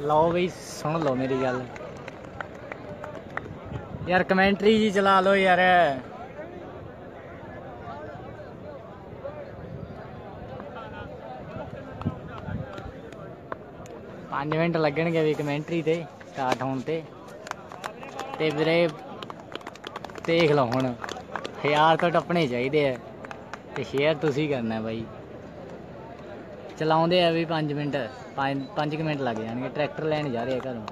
लो बई सुन लो मेरी गल यार, कमेंट्री जी चला लो यार। 5 मिनट लगणगे भी कमेंट्री ते स्टार्ट होने ते वीरे देख लो हुण 1000 तो टप्पने चाहिए है ते शेयर तुसी करना बई। चलाउंदे भी 5 मिनट 5 मिनट लग जाएंगे। ट्रैक्टर लैन जा रहे घरों।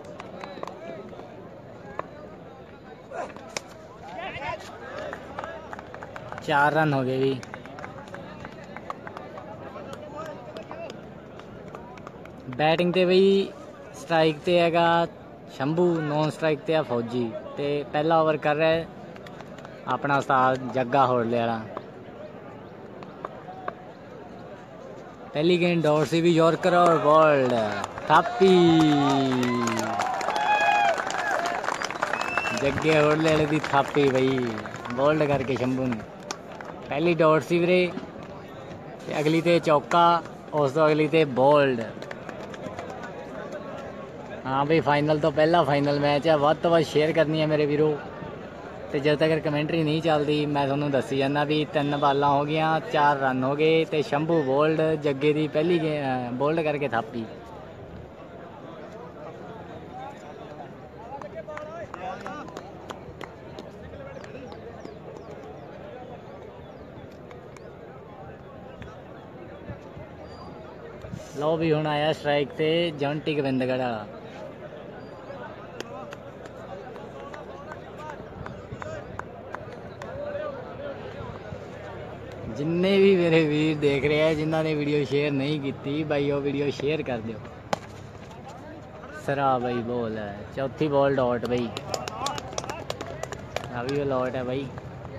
चार रन हो गए भी। बैटिंग ते बई स्ट्राइक ते हैगा शंभू, नॉन स्ट्राइक ते है फौजी। ते पहला ओवर कर रहा है अपना उस्ताद जग्गा होड़ले वाला। पहली गेंद डॉट से भी यॉर्कर और बॉल्ड थापी। जग्गे होड़ले वाले दी थापी बई बॉल्ड करके शंभू ने। पहली डॉट सी वीरे, अगली ते चौका, उस तो अगली ते बॉल्ड। हाँ बई फाइनल तो पहला फाइनल मैच है। वध तो वध शेयर करनी है मेरे वीरो। तो जब तक कमेंट्री नहीं चलती मैं थोनू दसी जाना भी 3 बालां हो गई, 4 रन हो गए। तो शंभू बोल्ड, जग्गे की पहली बोल्ड करके थापी। लो भी हुण आया स्ट्राइक ते जॉन्टी गोबिंदगढ़ वाला। जिन्ने भी मेरे वीर देख रहे हैं, जिन्होंने वीडियो शेयर नहीं की भाई वो वीडियो शेयर कर दो। सरा भाई बॉल है, चौथी बॉल डॉट भाई। अभी वो लॉट है भाई।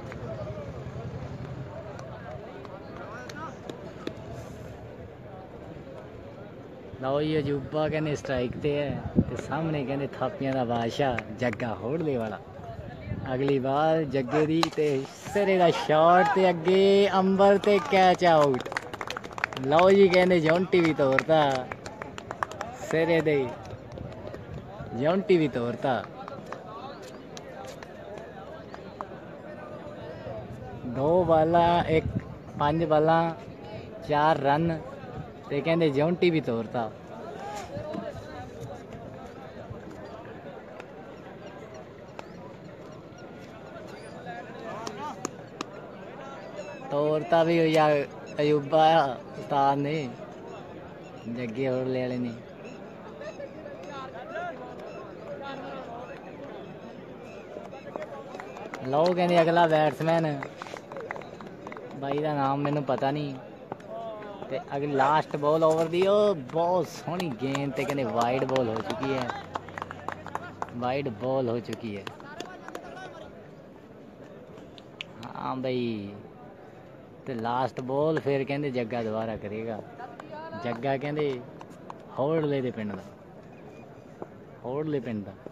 लो जी अजूबा कहने स्ट्राइक ते है ते सामने कहने थापियां दा बादशाह जग्गा होड़ले वाला। अगली बार जग्गे दी ते सिरे दा शॉट ते अगे अंबर ते कैच आउट। लो जी कहने जॉन्टी भी तोड़ता सिरे दे, जॉन्टी भी तोड़ता। 2 बालां 5 बालां 4 रन ते कहते जॉन्टी भी तोड़ता। तोड़ता भी होया अयूबा उस्ताद ने, जग्गे होड़ले वाले ने। लो कहते अगला बैट्समैन भाई का नाम मैनू पता नहीं। ते अगली लास्ट बॉल ओवर दी बहुत सोहनी गेंद ते कहते वाइड बॉल हो चुकी है, वाइड बॉल हो चुकी है। हाँ भाई ते लास्ट बॉल फिर कहते जग्गा दोबारा करेगा। जग्गा कहते होड़ले दे पिंड दा, होड़ले पिंड दा।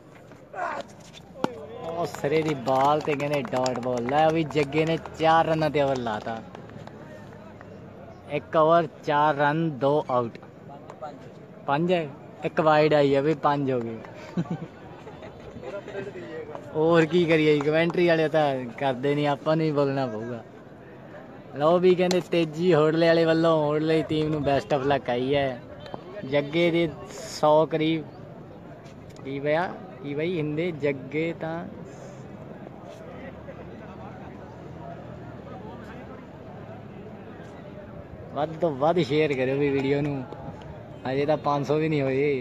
ਉਹ ਸਿਰੇ ਦੀ ਬਾਲ ਤੇ ਕਹਿੰਦੇ ਡਾਟ ਬਾਲ। ਲੈ ਵੀ ਜੱਗੇ ਨੇ 4 रन ਤੇ ਓਵਰ ਲਾਤਾ। 1 ओवर 4 रन 2 आउट। 5 है, 1 वाइड आई है भी 5 हो गए। और की करिए कमेंट्री वाले तो करते नहीं, ਆਪਾਂ ਨੂੰ ਹੀ बोलना पऊगा। लो भी कहते तेजी होड़ले वाले वालों होड़ले टीम ਨੂੰ बेस्ट ऑफ लक आई है। जग्गे ਦੇ 100 करीब की भैया की भाई हिंदे जग्गे तो ਵੱਧ ਤੋਂ ਵੱਧ शेयर करो भी वीडियो ਨੂੰ। अजे तो 500 भी नहीं होए।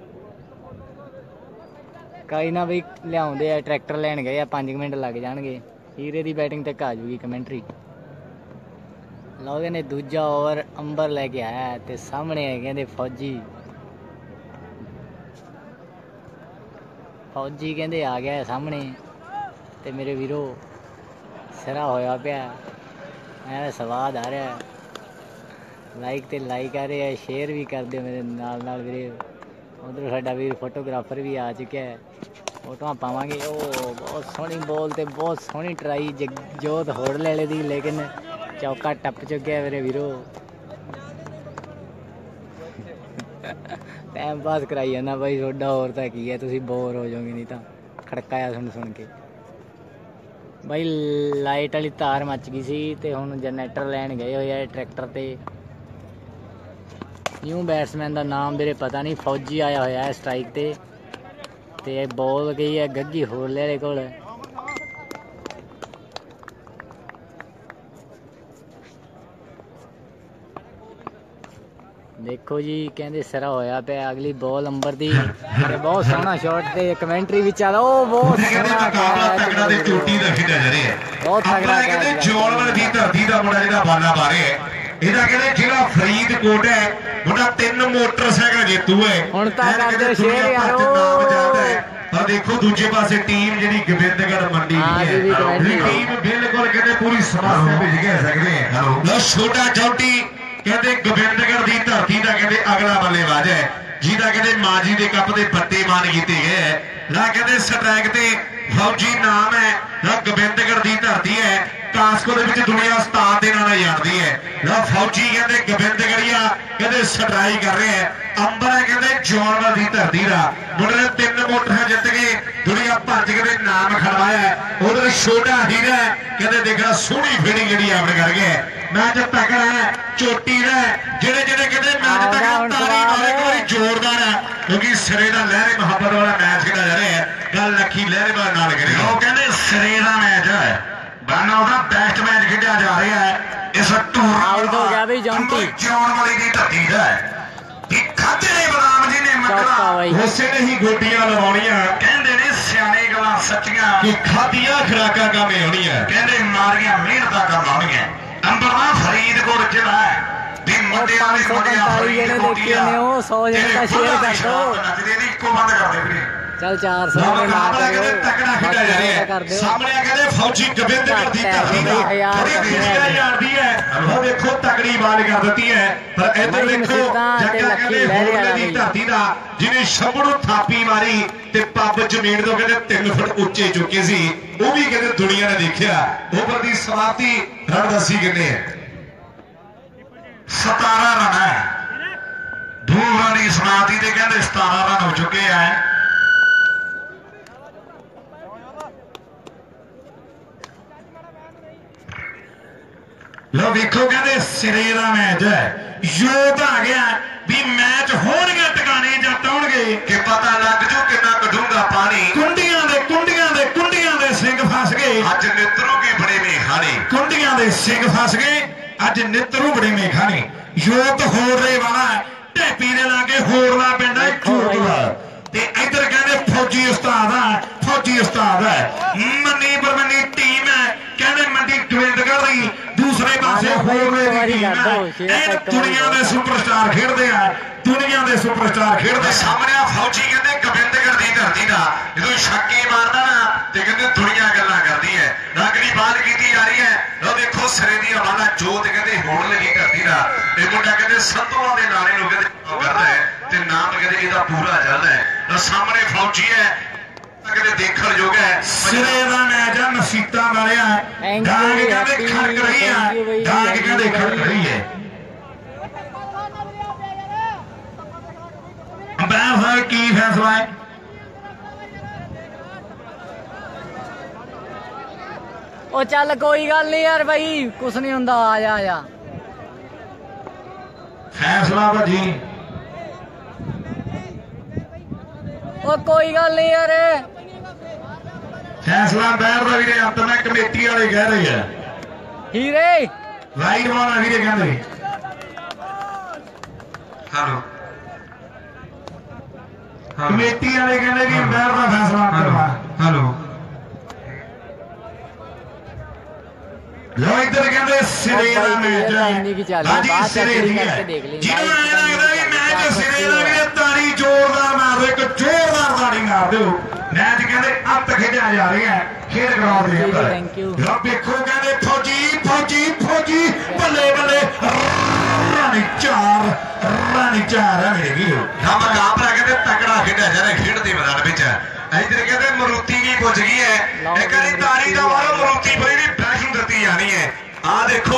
कई ना बई लियाउंदे आ, ट्रैक्टर लैन गए 5 मिनट लग जाएंगे। हीरे की बैटिंग तक आ जूगी कमेंट्री। लोगे ने दूजा ओवर अंबर लैके आया तो सामने है कहते फौजी। फौजी कहते आ गया सामने तो मेरे वीरो सिरा होया पिया। मैं स्वाद आ रहा है। लाइक तो लाइक आ रहे हैं, शेयर भी कर दो मेरे नाल वीरे। उधर साडा वीर फोटोग्राफर भी आ चुका है, फोटो पावांगे। ओ बहुत सोहनी बॉल ते बहुत सोहनी ट्राई जोत होड़ले वाले दी, लेकिन चौका टप चुके मेरे वीरो। टाइम पास कराई जाना भाई थोड़ा होर तां की है तुसीं बोर हो जाओगे नहीं तो खड़काया सुन के भाई लाइट वाली तार मच गई सी ते हुण जनरेटर लैन गए होए आ ट्रैक्टर ते न्यू बैट्समैन का नाम मेरे पता नहीं फौजी आया होया है स्ट्राइक ते बॉल गई है गग्गी होले दे कोल देखो जी कहते सिरा होया पे अगली बॉल अंबर दी बहुत सोहना शॉट ते कमेंट्री भी चल ओ बहुत सोहना तगड़ा ते चोटी दा खेडिया जा रहा है बहुत तगड़ा कहते जौनवाल दी धरती दा मुंडा जिहड़ा बाला मारे है ਇਹਦਾ ਕਹਿੰਦੇ ਜ਼ਿਲ੍ਹਾ ਫਰੀਦਕੋਟ ਹੈ ਮੁੰਡਾ 3 ਮੋਟਰਸਾਈਕਲ ਜੇਤੂ ਹੈ ਹੁਣ ਤਾਂ ਕਰਦੇ ਸ਼ੇਰ ਯਾਰੋ ਆ ਦੇਖੋ ਦੂਜੇ ਪਾਸੇ ਟੀਮ ਜਿਹੜੀ ਗੋਬਿੰਦਗੜ੍ਹ ਮੰਡੀ ਦੀ ਹੈ ਇਹ ਟੀਮ ਬਿਲਕੁਲ ਕਹਿੰਦੇ ਪੂਰੀ ਸਮੱਸਿਆ ਵਿੱਚ ਕਹਿ ਸਕਦੇ ਆ ਲੋ ਛੋਟਾ ਚੌਟੀ ਕਹਿੰਦੇ ਗੋਬਿੰਦਗੜ੍ਹ ਦੀ ਧਰਤੀ ਦਾ ਕਹਿੰਦੇ ਅਗਲਾ ਬੱਲੇਬਾਜ਼ ਹੈ ਜਿਹਦਾ ਕਹਿੰਦੇ ਮਾਜੀ ਦੇ ਕੱਪ ਦੇ ਪੱਤੇ ਮਾਨ ਕੀਤੇ ਗਏ ਲਾ ਕਹਿੰਦੇ ਸਟ੍ਰਾਈਕ ਤੇ ਫੌਜੀ ਨਾਮ ਹੈ ਲਾ ਗੋਬਿੰਦਗੜ੍ਹ ਦੀ ਧਰਤੀ ਹੈ ਕਾਸਕੋ ਦੇ ਵਿੱਚ ਦੁਨੀਆ ਉਸਤਾਦ ਦੇ ਨਾਲ ਜਾਣਦੀ ਹੈ ਲਾ ਫੌਜੀ ਕਹਿੰਦੇ ਗੋਬਿੰਦਗੜ੍ਹੀਆ ਕਹਿੰਦੇ ਸਟ੍ਰਾਈਕ ਕਰ ਰਿਹਾ ਹੈ ਅੰਬਰ ਹੈ ਕਹਿੰਦੇ ਜੌਨਵਾਲ ਦੀ ਧਰਤੀ ਦਾ ਮੁੰਡੇ ਨੇ 3 ਮੋਟਰਾਂ ਜਿੱਤ ਕੇ ਦੁਨੀਆ ਭਰ ਚ ਕਹਿੰਦੇ ਨਾਮ ਖੜਵਾਇਆ ਉਧਰ ਛੋਟਾ ਹੀਰਾ ਕਹਿੰਦੇ ਦੇਖਣਾ ਸੋਹਣੀ ਫੀਲਡਿੰਗ ਜਿਹੜੀ ਆਪਣੇ ਕਰ ਗਿਆ मैच तगड़ा है चोटी है जेड़े जेड़े कहते मैच तगड़ा तारी मारे एक बारी जोरदार है क्योंकि सिरे का लहरे मुहब्बत वाला मैच खेला जा रहा है गल लखी लहरे नाल करी वो कहते सिरे का मैच है बाना उसका बेस्ट मैच खेला जा रहा है इस टूर्नामेंट जौनवाल दी धरती दा कि खाते ने बदाम जी ने मकड़ा उसे ने ही गोटियां लवाउणियां कहंदे ने सियाणे गल्लां सच्चियां कि खादियां खुराकां काम होणियां कहंदे मारियां मेहनतां काम आउणियां अंबरना फरीदकोट जिला है दिन मुंडियां ने मुंडियां फरीदकोट देखिए ने ओ 100 जने का शेयर कर दो नचदे नहीं को बंद कर दे वीरे चल 400 में ना करो तगड़ा खेला जा रहा है सामने कहते फौजी गोबिंदगढ़ दी धरती दा बड़ी दिलदार जाती है वो देखो तगड़ी बाल कर देती है पर इधर देखो जग्गा कहते होले दी धरती दा जिन्हें शबड़ू थापी मारी ते पब जमीन तो कहते 3 फुट ऊंचे चुके सी वो भी कहते दुनिया ने देखा ओवर दी समाप्ति रन दसी कितने है 17 रन है 2 ओवर की समाप्ति ते कहते 17 रन हो चुके हैं लो देखो कहते सिरे का मैच है योग आ गया भी मैच होणगे टकाने जट आउणगे कि पता लग जू कितना कढूंगा पानी कुंडियां दे सिंह फस गए अज नितरू के बड़े मेखाने कुंडियां दे सिंह फस गए अज नितरू बड़े मेखाने योग होर रहे वाला ढेपी दे लागे होरला पिंड है चूरला ते इधर कहते फौजी उस्ताद है मनी परमनी टीम है कहते मंडी गोबिंदगढ़ दी दूसरे पासे होरले दी टीम है दुनिया दे सुपरस्टार खेडदे आ दुनिया दे सुपरस्टार खेडदे सामने फौजी कहते गोबिंदगढ़ दी धरती दा जदों छक्के मारदा ना ते कहते दुनिया गल्लां करदी है अगली बात कीती जा रही है लो देखो सिरे दी हवाला जोत कहते होरले दी धरती दा ते मुंडा कहते संतों दे नाले नु कहते करदा है ते नाम कहते इहदा पूरा चलदा है सामने फौजी है देखण योग है सिरे दा मैच है नसीता वालिया डांग कहते खड़क रही है डांग कहते खड़क रही है अंपायर की फैसला है ओ चल कोई गल नहीं यार भाई कुछ नहीं हुंदा आ जा फैसला भाजी ओ कोई गल नहीं यार फैसला बैर का वीरे अंत में कमेटी वाले कह रहे हैं हीरे राइट वाला वीरे कहते हेलो कमेटी वाले कहते कि बैर का फैसला करवा हेलो लो इधर कहते सिरे का मैच है हां सिरे दी है जिन्होंने लगदा कि मैच सिरे दा वीरे तारी जोरदार मार दो एक जोरदार तारी मार दो मैच कहते अंत खेडा जा रहा है खेल ग्राउंड के अंदर लो देखो कहते फौजी बल्ले बल्ले रानी चार है मेरे वीरो ना मुकाबला कहते तगड़ा खेडा जा रहा है खेड दे मैदान विच इधर कहते मरूती भी पुज गई है एक बारी तारी दा मारो मरूती बड़ी भी बैटिंग करती जानी है आ देखो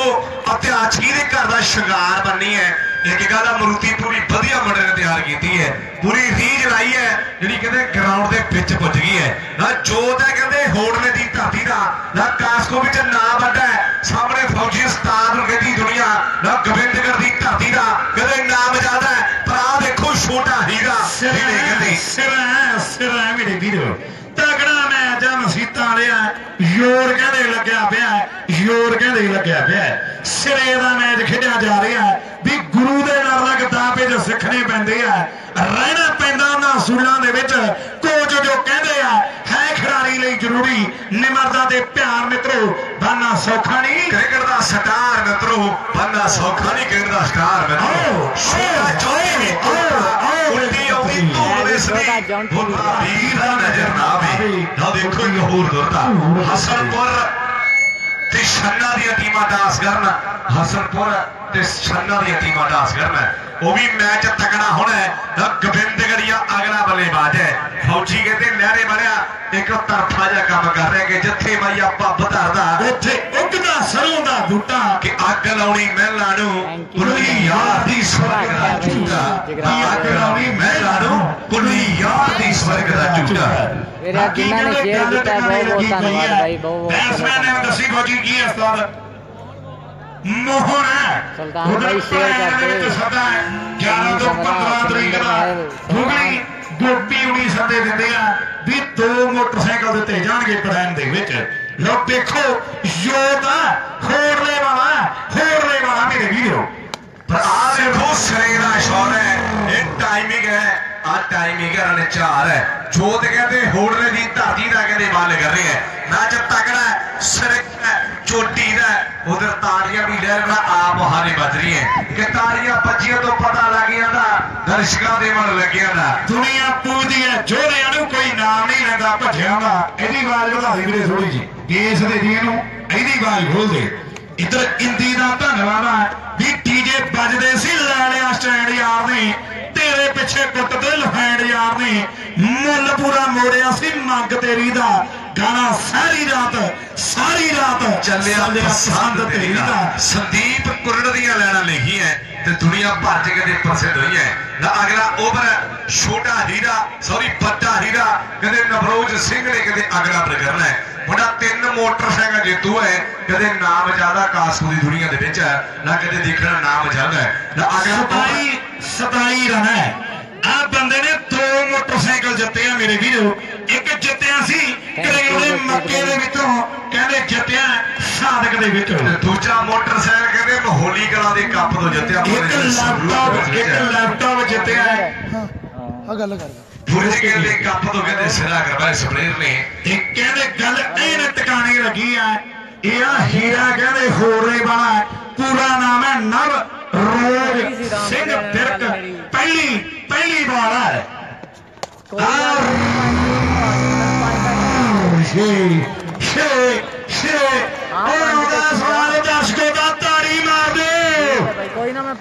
ਅਤਿਆਚੀ ਦੇ ਘਰ ਦਾ ਸ਼ਿੰਗਾਰ ਬਣਨੀ ਹੈ। ਇੱਕ ਗੱਲ ਆ, ਮਰੂਤੀ ਪੂਰੀ ਵਧੀਆ ਮੁੰਡੇ ਨੇ ਤਿਆਰ ਕੀਤੀ ਹੈ, ਪੂਰੀ ਰੀਝ ਲਾਈ ਹੈ, ਜਿਹੜੀ ਕਹਿੰਦੇ ਗਰਾਊਂਡ ਦੇ ਵਿੱਚ ਪੁੱਜ ਗਈ ਹੈ ਨਾ। ਜੋਤ ਹੈ ਕਹਿੰਦੇ ਹੋੜਲੇ ਦੀ ਧਰਤੀ ਦਾ ਨਾ, ਕਾਸਕੋ ਵਿੱਚ ਨਾਂ ਵੱਡਾ ਹੈ, ਸਾਹਮਣੇ ਫੌਜੀ ਉਸਤਾਦ ਨੂੰ ਕਹਿੰਦੀ ਦੁਨੀਆ ਨਾ, ਗੋਬਿੰਦਗੜ੍ਹ ਦੀ ਧਰਤੀ ਦਾ ਕਹਿੰਦੇ ਨਾਮ ਜ਼ਿਆਦਾ ਹੈ। ਪਰ ਆਹ ਦੇਖੋ ਛੋਟਾ ਹੀਰਾ ਕਹਿੰਦੇ ਸਿਰਾ ਮੇਰੇ ਵੀਰੋ, ਤਗੜਾ ਮੈਚ ਆ ਮਸੀਤਾਂ ਵਾਲਿਆ, ਜ਼ੋਰ ਕਹਿੰਦੇ ਲੱਗਿਆ ਪਿਆ, ਜ਼ੋਰ ਕਹਿੰਦੇ ਲੱਗਿਆ ਪਿਆ, ਸਿਰੇ ਦਾ ਮੈਚ ਖੇਡਿਆ ਜਾ ਰਿਹਾ ਵੀ ਗੁਰੂ ਦੇ ਨਾਲ ਲੱਗ ਦਾਅਵੇ ਜੋ ਸਿੱਖਣੇ ਪੈਂਦੇ ਆ, ਰਹਿਣਾ ਪੈਂਦਾ ਉਹਨਾਂ ਅਸੂਲਾਂ ਦੇ ਵਿੱਚ। ਕੋਚ ਜੋ ਕਹਿੰਦੇ ਆ ਹੈ ਖਿਡਾਰੀ ਲਈ ਜ਼ਰੂਰੀ, ਨਿਮਰਤਾ ਤੇ ਪਿਆਰ ਮਿੱਤਰੋ, ਬਣਨਾ ਸੌਖਾ ਨਹੀਂ ਕ੍ਰਿਕਟ ਦਾ ਸਟਾਰ ਮਿੱਤਰੋ, ਬਣਨਾ ਸੌਖਾ ਨਹੀਂ ਕ੍ਰਿਕਟ ਦਾ ਸਟਾਰ ਮਿੱਤਰੋ। ਛੋਟਾ ਚੌਕੀ ਉਲਟੀ ਆਉਂਦੀ ਧੂੜ ਦੇ ਸਦੀ ਹੁੰਦਾ ਵੀਰ ਦਾ ਨਜ਼ਰ ਨਾ ਆਵੇ ਨਾ। ਦੇਖੋ ਇੱਕ ਹੋਰ ਦੁਰਦਾ, ਹਸਨਪੁਰ ਤੇ ਛੰਨਾ ਦੀਆਂ ਟੀਮਾਂ ਡਾਂਸ ਕਰਨ, ਹਸਨਪੁਰ ਤੇ ਛੰਨਾ ਦੀਆਂ ਟੀਮਾਂ ਡਾਂਸ ਕਰਨ। ਉਹ ਵੀ ਮੈਚ ਤਕੜਾ ਹੋਣਾ ਹੈ। ਗੋਬਿੰਦਗੜ੍ਹੀਆ ਅਗਲਾ ਬੱਲੇਬਾਜ਼ ਹੈ, ਫੌਜੀ ਕਹਿੰਦੇ ਲਹਿਰੇ ਵਾਲਿਆ ਇੱਕ ਤਰਫਾ ਜਿਹਾ ਕੰਮ ਕਰ ਰਿਹਾ ਕਿ ਜਿੱਥੇ ਬਾਈ ਆਪਾਂ ਵਧਾਦਾ ਉੱਥੇ ਉੱਗਦਾ ਸਰੋਂ ਦਾ ਬੂਟਾ, ਕਿ ਅੱਗ ਲਾਉਣੀ ਮਹਿਲਾਂ ਨੂੰ ਕੁੱਲੀ ਯਾਰ ਦੀ ਸਵਰਗ ਦਾ ਝੂਟਾ, ਅੱਗ ਲਾਉਣੀ ਮਹਿਲਾਂ ਨੂੰ ਕੁੱਲੀ ਯਾਰ ਦੀ ਸਵਰਗ ਦਾ ਝੂਟਾ। मेरा जिन्ना ने शेयर किया बहुत बहुत धन्यवाद भाई, बहुत बैट्समैन ने दसी फौजी की है उस्ताद मोहन है, सुल्तान भाई शेयर करते 11 ਤੋਂ 15 ਤਰੀਕ ਦਾ ਹੁਗਲੀ ਗੋਪੀ ਉਨੀ ਸੰਦੇ ਦਿੰਦੇ ਆ ਵੀ 2 ਮੋਟਰਸਾਈਕਲ ਦਿੱਤੇ ਜਾਣਗੇ ਪੜਾਣ ਦੇ ਵਿੱਚ। ਲੋ ਦੇਖੋ ਯੋਧਾ ਖੋੜਲੇ ਵਾਲਾ ਮੇਰੇ ਵੀਰੋ, ਪਰ ਆ ਦੇਖੋ ਸਿਰੇ ਦਾ ਸ਼ਾਟ ਹੈ, ਇਹ ਟਾਈਮਿੰਗ ਹੈ, ਆ ਟਾਈਮਿੰਗ ਰਨ 4 ਹੈ। ਜੋਤ ਕਹਿੰਦੇ ਹੋੜਲੇ ਦੀ ਧਰਤੀ ਦਾ ਕਹਿੰਦੇ ਵੱਲ ਕਰ ਰਹੇ ਹੈ, ਮੈਚ ਤਕੜਾ ਸਿਰੇ ਚੋਟੀ ਦਾ, ਉਧਰ ਤਾੜੀਆਂ ਵੀ ਲੈ ਰਿਹਾ, ਆਪ ਹਾਰੇ ਵੱਜ ਰਹੀ ਹੈ ਕਿ ਤਾੜੀਆਂ ਬੱਜੀਆਂ ਤੋਂ ਪਤਾ ਲੱਗ ਜਾਂਦਾ ਦਰਸ਼ਕਾਂ ਦੇ ਮਨ ਲੱਗਿਆ ਦਾ। ਦੁਨੀਆ ਪੂਜਦੀ ਹੈ ਜੋਧਿਆਂ ਨੂੰ, ਕੋਈ ਨਾਮ ਨਹੀਂ ਲੈਂਦਾ ਭੱਜਿਆਂ ਦਾ। ਇਹਦੀ ਆਵਾਜ਼ ਵਧਾ ਦੇ ਵੀਰੇ ਥੋੜੀ ਜੀ, ਬੇਸ ਦੇ ਜੀ ਇਹਨੂੰ, ਇਹਦੀ ਆਵਾਜ਼ ਖੋਲ ਦੇ। ਇੱਧਰ ਇੰਦੀ ਦਾ ਧੰਨਵਾਦ ਆ ਵੀ ਡੀਜੇ ਵੱਜਦੇ ਸੀ, ਲੈ ਲਿਆ ਸਟੈਂਡ ਯਾਰ ਨੇ, ਤੇਰੇ ਪਿੱਛੇ ਕੁੱਟਦੇ ਲਫੈਂਡ ਯਾਰ ਨੇ, ਮੁੱਲ ਪੂਰਾ ਮੋੜਿਆ ਸੀ ਮੰਗ ਤੇਰੀ ਦਾ, ਗਾਣਾ ਸਾਰੀ ਰਾਤ ਚੱਲਿਆ ਪਸੰਦ ਤੇਰੀ ਦਾ। ਸੰਦੀਪ ਕੁਰੜ ਦੀਆਂ ਲੈਣਾ ਲਿਖੀ ਹੈ ਤੇ ਦੁਨੀਆ ਭਰ ਚ ਕਹਿੰਦੇ ਪ੍ਰਸਿੱਧ ਹੋਈ ਹੈ ਨਾ। ਅਗਲਾ ਓਵਰ ਛੋਟਾ ਹੀਰਾ ਵੱਡਾ ਹੀਰਾ ਕਹਿੰਦੇ ਨਵਰੋਜ ਸਿੰਘ ਨੇ ਕਹਿੰਦੇ ਅਗਲਾ ਪਰ ਕਰਨਾ ਹੈ। ਮੁੰਡਾ 3 ਮੋਟਰਸਾਈਕਲ ਜੇਤੂ ਹੈ, ਕਹਿੰਦੇ ਨਾਮ ਜ਼ਿਆਦਾ ਕਾਸਕੋ ਦੀ ਦੁਨੀਆ ਦੇ ਵਿੱਚ ਨਾ, ਕਿਤੇ ਦੇਖਣਾ ਨਾਮ ਜ਼ਿਆਦਾ ਹੈ ਨਾ। ਅਗਲਾ 27 ਰਨ ਹੈ। ਆ ਬੰਦੇ ਨੇ 2 ਮੋਟਰਸਾਈਕਲ ਜਿੱਤੇ ਆ ਮੇਰੇ ਵੀਰੋ, ਇੱਕ ਜਿੱਤਿਆ ਸੀ ਕਰੇਲ ਦੇ ਮੱਕੇ ਦੇ ਵਿੱਚੋਂ, ਕਹਿੰਦੇ ਜਿੱਤਿਆ ਸਾਦਕ ਦੇ ਵਿੱਚੋਂ, ਦੂਜਾ ਮੋਟਰਸਾਈਕਲ ਕਹਿੰਦੇ ਮਹੋਲੀ ਕਲਾ ਦੇ ਕੱਪ ਤੋਂ ਜਿੱਤਿਆ, ਇੱਕ ਲੈਪਟਾਪ ਜਿੱਤਿਆ ਆ ਗੱਲ ਕਰ ਫੁਰਜਗੇ ਦੇ ਕੱਪ ਤੋਂ ਕਹਿੰਦੇ ਸਿਰਾ ਕਰਵਾਇਆ ਸਪਲੇਅਰ ਨੇ। ਇਹ ਕਹਿੰਦੇ ਗੱਲ ਐਨ ਟਿਕਾਣੇ ਲੱਗੀ ਆ, ਇਹ ਆ ਹੀਰਾ ਕਹਿੰਦੇ ਹੋਰੇ ਵਾਲਾ, ਪੂਰਾ ਨਾਮ ਹੈ ਨਵ ਰੋਜ ਸਿੰਘ ਫਿਰਕ, ਪਹਿਲੀ ਵਾਰ ਹੈ। ਸਵਾਲ ਦਰਸ਼ਕੋ ਦਾ ਤਾੜੀ ਮਾਰ ਦਿਓ। कोई ना मैं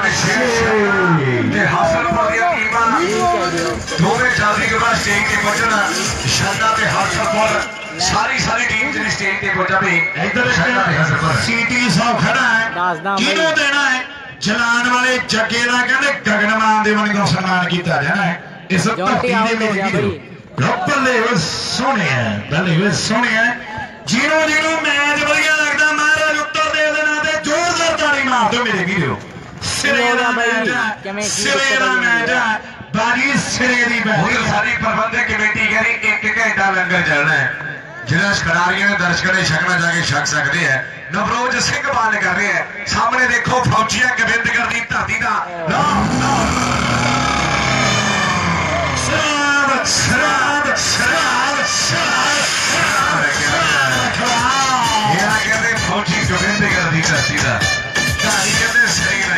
ਹਸਨਪੁਰ ਦੀਆਂ ਟੀਮਾਂ ਦੋਵੇਂ ਜਲਦੀ ਕੇ ਬਾਅਦ ਸਟੇਜ ਤੇ ਪਹੁੰਚਣਾ, ਸ਼ਰਦਾ ਤੇ ਹਸਨਪੁਰ ਸਾਰੀ ਟੀਮ ਜਿਹੜੀ ਸਟੇਜ ਤੇ ਪਹੁੰਚਾਵੇ। ਇੱਧਰ ਸ਼ਰਦਾ ਤੇ ਹਸਨਪੁਰ ਸੀਟੀ ਸਾਹਿਬ ਖੜਾ ਹੈ, ਕਿਹਨੂੰ ਦੇਣਾ ਹੈ? ਜਲਾਨ ਵਾਲੇ ਜੱਗੇ ਦਾ ਕਹਿੰਦੇ ਗਗਨਮਾਨ ਦੇ ਵਾਂਗੂ ਸਨਮਾਨ ਕੀਤਾ ਜਾਣਾ ਹੈ ਇਸ ਧਰਤੀ ਦੇ ਵਿੱਚ। ਬੱਲੇ ਸੋਹਣੇ ਹੈ ਜਿਹਨੂੰ ਮੈਚ ਵਧੀਆ ਲੱਗਦਾ ਮਹਾਰਾਜ ਉੱਤਰ ਦੇਵ ਦੇ ਨਾਂ ਤੇ ਜ਼ੋਰਦਾਰ ਤਾੜੀ ਮਾਰ ਦਿਓ ਮੇਰੇ ਵੀਰੋ। ਸਿਰੇ ਦਾ ਮੈਚ ਹੈ, ਬਾਜੀ ਸਿਰੇ ਦੀ ਬੈਠੀ। ਸਾਰੀ ਪ੍ਰਬੰਧਕ ਕਮੇਟੀ ਕਹਿੰਦੀ 1 ਘੰਟਾ ਲੰਗਰ ਚੱਲਣਾ ਹੈ, ਜਿਹੜਾ ਖਿਡਾਰੀਆਂ ਦਰਸ਼ਕਾਂ ਨੇ ਛਕਣਾ ਜਾ ਕੇ ਛਕ ਸਕਦੇ ਹੈ। ਨਵਰੋਜ ਸਿੰਘ ਬਾਲ ਕਰ ਰਿਹਾ ਹੈ, ਸਾਹਮਣੇ ਦੇਖੋ ਫੌਜੀਆ ਗੋਬਿੰਦਗੜ੍ਹ ਦੀ ਧਰਤੀ ਦਾ ਕਹਿੰਦੇ ਫੌਜੀ ਗੋਬਿੰਦਗੜ੍ਹ ਦੀ ਧਰਤੀ ਦਾ ਕਹਾਣੀ ਕਹਿੰਦੇ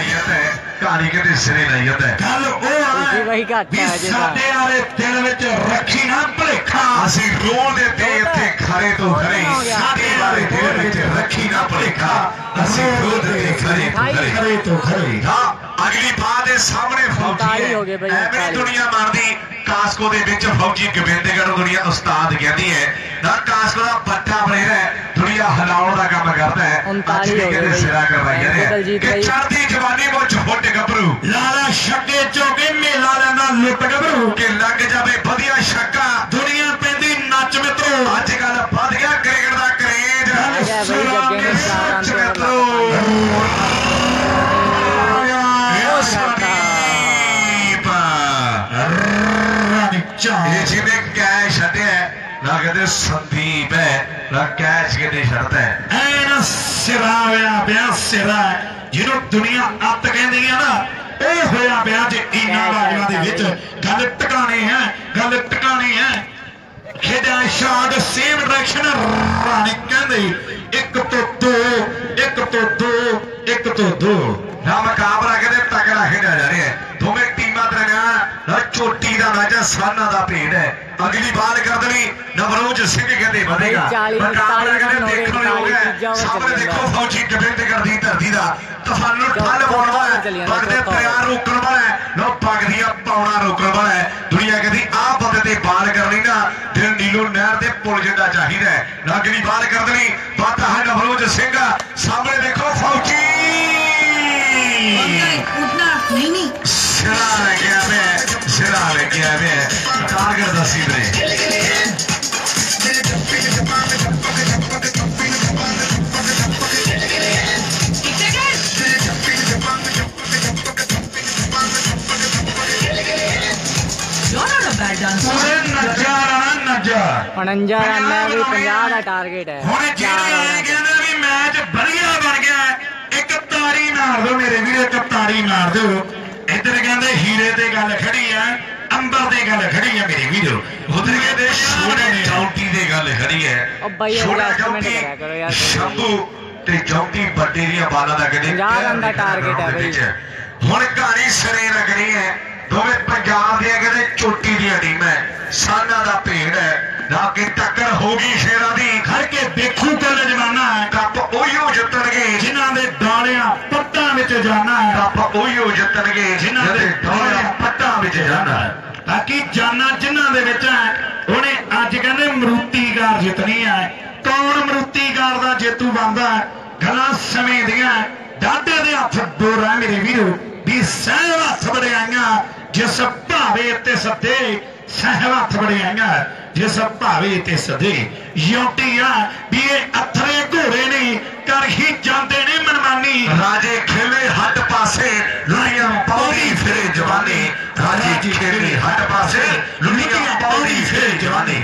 ਸਿਰੇ ਲਾਈ ਜਾਂਦਾ ਹੈ। ਗੱਲ ਉਹ ਸਾਡੇ ਵਾਲੇ ਦਿਲ ਵਿੱਚ ਰੱਖੀ ਨਾ ਭੁਲੇਖਾ, ਅਸੀਂ ਰੋਹ ਦੇ ਤੇ ਇੱਥੇ ਖਰੇ ਤੋਂ ਖਰੇ, ਸਾਡੇ ਵਾਲੇ ਦਿਲ ਵਿੱਚ ਰੱਖੀ ਨਾ ਭੁਲੇਖਾ, ਅਸੀਂ ਰੋਹ ਦੇ ਤੇ ਖਰੇ ਤੋਂ ਖਰੇ। ਹਾਂ ਅਗਲੀ ਬਾਤ ਦੇ ਸਾਹਮਣੇ ਫੌਜੀ ਹੋ ਗਏ ਬਈ, ਐਵੇਂ ਦੁਨੀਆ ਮੰਨਦੀ ਕਾਸਕੋ ਦੇ ਵਿੱਚ ਫੌਜੀ ਗੋਬਿੰਦਗੜ੍ਹ ਨੂੰ ਦੁਨੀਆ ਉਸਤਾਦ ਕਹਿੰਦੀ ਹੈ ਨਾ। ਕਾਸਕੋ ਦਾ ਵੱਡਾ ਪਲੇਅਰ ਹੈ, ਦੁਨੀਆ ਹਿਲਾਉਣ ਦਾ ਕੰਮ ਕਰਦਾ ਹੈ। 39 ਹੋ ਗਏ ਸਿਰਾ ਕਰਵਾਈਆਂ ਨੇ ਕਿ ਚੜ੍ਹਦੀ ਜਵਾਨੀ ਮੁੱਛ ਫੁੱਟ ਗੱਭਰੂ ਲਾਲਾ ਛੱਕੇ ਚੋਕੇ ਮੇਲਾ ਲੈਂਦਾ ਲੁੱਟ ਗੱਭਰੂ ਕਿ ਲੱਗ ਜਾਵੇ ਵਧੀਆ ਛੱਕਾ ਦੁਨੀਆ ਪੈਂਦੀ ਨੱਚ ਮਿੱਤਰੋ। ਅੱਜ ਕੱਲ ਵੱਧ ਗਿਆ ਕ੍ਰਿਕਟ ਦਾ ਕਰੇਜ ਇਹ ਜਿਹਨੇ ਕੈਚ ਛੱਡਿਆ ਨਾ ਕਹਿੰਦੇ ਸੰਦੀਪ ਹੈ ਨਾ ਕੈਚ ਕਿਤੇ ਛੱਡਦਾ ਐਨ ਸਿਰਾ ਹੋਇਆ ਪਿਆ ਸਿਰਾ ਜਿਹਨੂੰ ਦੁਨੀਆ ਅੱਤ ਕਹਿੰਦੀ ਆ ਨਾ ਉਹ ਹੋਇਆ ਪਿਆ ਜੇ ਇਹਨਾਂ ਬਾਜੀਆਂ ਦੇ ਵਿੱਚ ਗੱਲ ਟਿਕਾਣੇ ਹੈ ਗੱਲ ਟਿਕਾਣੇ ਹੈ। ਖੇਡਿਆ ਸ਼ਾਟ ਸੇਮ ਡਾਇਰੈਕਸ਼ਨ ਰਾਣੀ ਕਹਿੰਦੇ 1 ਤੋਂ 2 1 ਤੋਂ 2 1 ਤੋਂ 2 ਨਾ ਮੁਕਾਬਲਾ ਕਹਿੰਦੇ ਤਕੜਾ ਖੇਡਿਆ ਜਾ ਰਿਹਾ ਹੈ। ਦੋਵੇਂ ਟੀਮਾਂ ਦਰਮਿਆਨ ਚੋਟੀ ਦਾ ਮੈਚ ਸਾਨਾ ਦਾ ਭੇਡ ਹੈ। ਅਗਲੀ ਬਾਲ ਕਰ ਦੇਣੀ ਨਵਰੋਜ ਸਿੰਘ ਕਹਿੰਦੇ ਵਧੇਗਾ ਮੁਕਾਬਲਾ ਕਹਿੰਦੇ ਦੇਖਣ ਯੋਗ ਹੈ। ਸਾਹਮਣੇ ਦੇਖੋ ਫੌਜੀ ਗੋਬਿੰਦਗੜ੍ਹ ਦੀ ਧਰਤੀ ਦਾ ਤੂਫਾਨ ਨੂੰ ਠੱਲ ਪਾਉਣ ਵਾਲਾ ਪਗਦੇ ਪਿਆਰ ਰੋਕਣ ਵਾਲਾ ਲੋ ਪਗਦੀਆਂ ਪਾਉਣਾ ਰੋਕਣ ਵਾਲਾ ਦੁਨੀਆ ਕਹਿੰਦੀ ਆਹ ਬੰਦੇ ਤੇ ਬਾਲ ਕਰਨੀ ਨਾ ਦਿਲ ਨੀਲੋ ਨਹਿਰ ਦੇ ਪੁਲ ਜਿੱਡਾ ਚਾਹੀਦਾ ਹੈ। ਅਗਲੀ ਬਾਲ ਕਰ ਦੇਣੀ ਬਾਤ ਹੈ ਨਵਰੋਜ ਸਿੰਘ ਸਾਹਮਣੇ ਦੇਖੋ ਫੌਜੀ ਸਿਰਾ ਲੱਗਿਆ ਵੇ ਸਿਰਾ ਲੱਗਿਆ ਵੇ ਟਾਰਗੇਟ ਦੱਸੀ ਵੀਰੇ ਹੁਣ 49 ਰਨ ਹੈ ਵੀ 50 ਦਾ ਟਾਰਗੇਟ ਹੈ। ਹੁਣ ਜਿਹੜੇ ਕਹਿੰਦੇ ਵੀ ਮੈਚ ਵਧੀਆ ਬਣ ਗਿਆ ਇੱਕ ਤਾੜੀ ਮਾਰ ਦਿਓ ਮੇਰੇ ਵੀਰੇ ਇੱਕ ਤਾੜੀ ਮਾਰ ਦਿਓ। ਇੱਧਰ ਕਹਿੰਦੇ ਹੀਰੇ ਤੇ ਗੱਲ ਖੜੀ ਆ ਅੰਬਰ ਦੀ ਗੱਲ ਖੜੀ ਹੈ ਮੇਰੇ ਵੀਰੋ। ਉਧਰ ਕਹਿੰਦੇ ਛੋਟੇ ਚੌਂਟੀ ਦੀ ਗੱਲ ਖੜੀ ਹੈ। ਉਹ ਬਾਈ ਐਡਜਸਟਮੈਂਟ ਕਰਿਆ ਕਰੋ ਯਾਰ। ਸ਼ੰਭੂ ਤੇ ਚੌਂਟੀ ਵੱਡੇ ਦੀਆਂ ਬਾਲਾਂ ਦਾ ਕਹਿੰਦੇ 50 ਰਨ ਦਾ ਟਾਰਗੇਟ ਹੈ ਬਈ। ਹੁਣ ਕਹਾਣੀ ਸਿਰੇ ਲੱਗਣੀ ਹੈ। ਦੋਵੇਂ ਪੰਜਾਬ ਦੀਆਂ ਕਹਿੰਦੇ ਚੋਟੀ ਦੀਆਂ ਟੀਮਾਂ ਸਾਨਾ ਦਾ ਭੇਡ ਹੈ ਨਾ ਕਿ ਟੱਕਰ ਹੋ ਗਈ ਸ਼ੇਰਾਂ ਦੀ ਖੜ ਕੇ ਦੇਖੂ ਕੱਲ ਜਵਾਨਾ ਕੱਪ ਉਹੀਓ ਜਿੱਤਣਗੇ ਜਿਨ੍ਹਾਂ ਦੇ ਡਾਲਿਆਂ ਪੱਟਾਂ ਵਿੱਚ ਜਾਣਾ ਹੈ। ਕੱਪ ਉਹੀਓ ਜਿੱਤਣਗੇ ਜਿਨ੍ਹਾਂ ਦੇ ਡਾਲਿਆਂ ਪੱਟਾਂ ਵਿੱਚ ਜਾਣਾ ਹੈ। ਬਾਕੀ ਜਾਨਾਂ ਜਿਨ੍ਹਾਂ ਦੇ ਵਿੱਚ ਹੈ ਉਹਨੇ ਅੱਜ ਕਹਿੰਦੇ ਮਰੂਤੀਗਾਰ ਜਿੱਤਣੀ ਹੈ। ਕੌਣ ਮਰੂਤੀਗਾਰ ਦਾ ਜੇਤੂ ਬਣਦਾ ਗੱਲਾਂ ਸਮੇਂ ਦੀਆਂ ਡਾਢੇ ਦੇ ਹੱਥ ਡੋਰ ਹੈ ਮੇਰੇ ਵੀਰੋ ਵੀ ਸਹਿਬ ਹੱਥ ਵੜਿਆਈਆਂ ਜਿਸ ਭਾਵੇ ਤੇ ਸੱਦੇ ਸਹਿਬ ਹੱਥ ਵੜਿਆਈਆਂ ਜਿਸ ਭਾਵੇ ਤੇ ਸਦੇ ਯੋਟੀਆਂ ਵੀ ਇਹ ਅਥਰੇ ਘੋੜੇ ਨੇ ਕਰ ਹੀ ਜਾਂਦੇ ਨੇ ਮਨਮਾਨੀ ਰਾਜੇ ਖੇਲੇ ਹੱਡ ਪਾਸੇ ਲੁਲੀਆਂ ਪਾਉਦੀ ਫਿਰੇ ਜਵਾਨੀ ਰਾਜੇ ਖੇਲੇ ਹੱਡ ਪਾਸੇ ਲੁਲੀਆਂ ਪਾਉਦੀ ਫਿਰੇ ਜਵਾਨੀ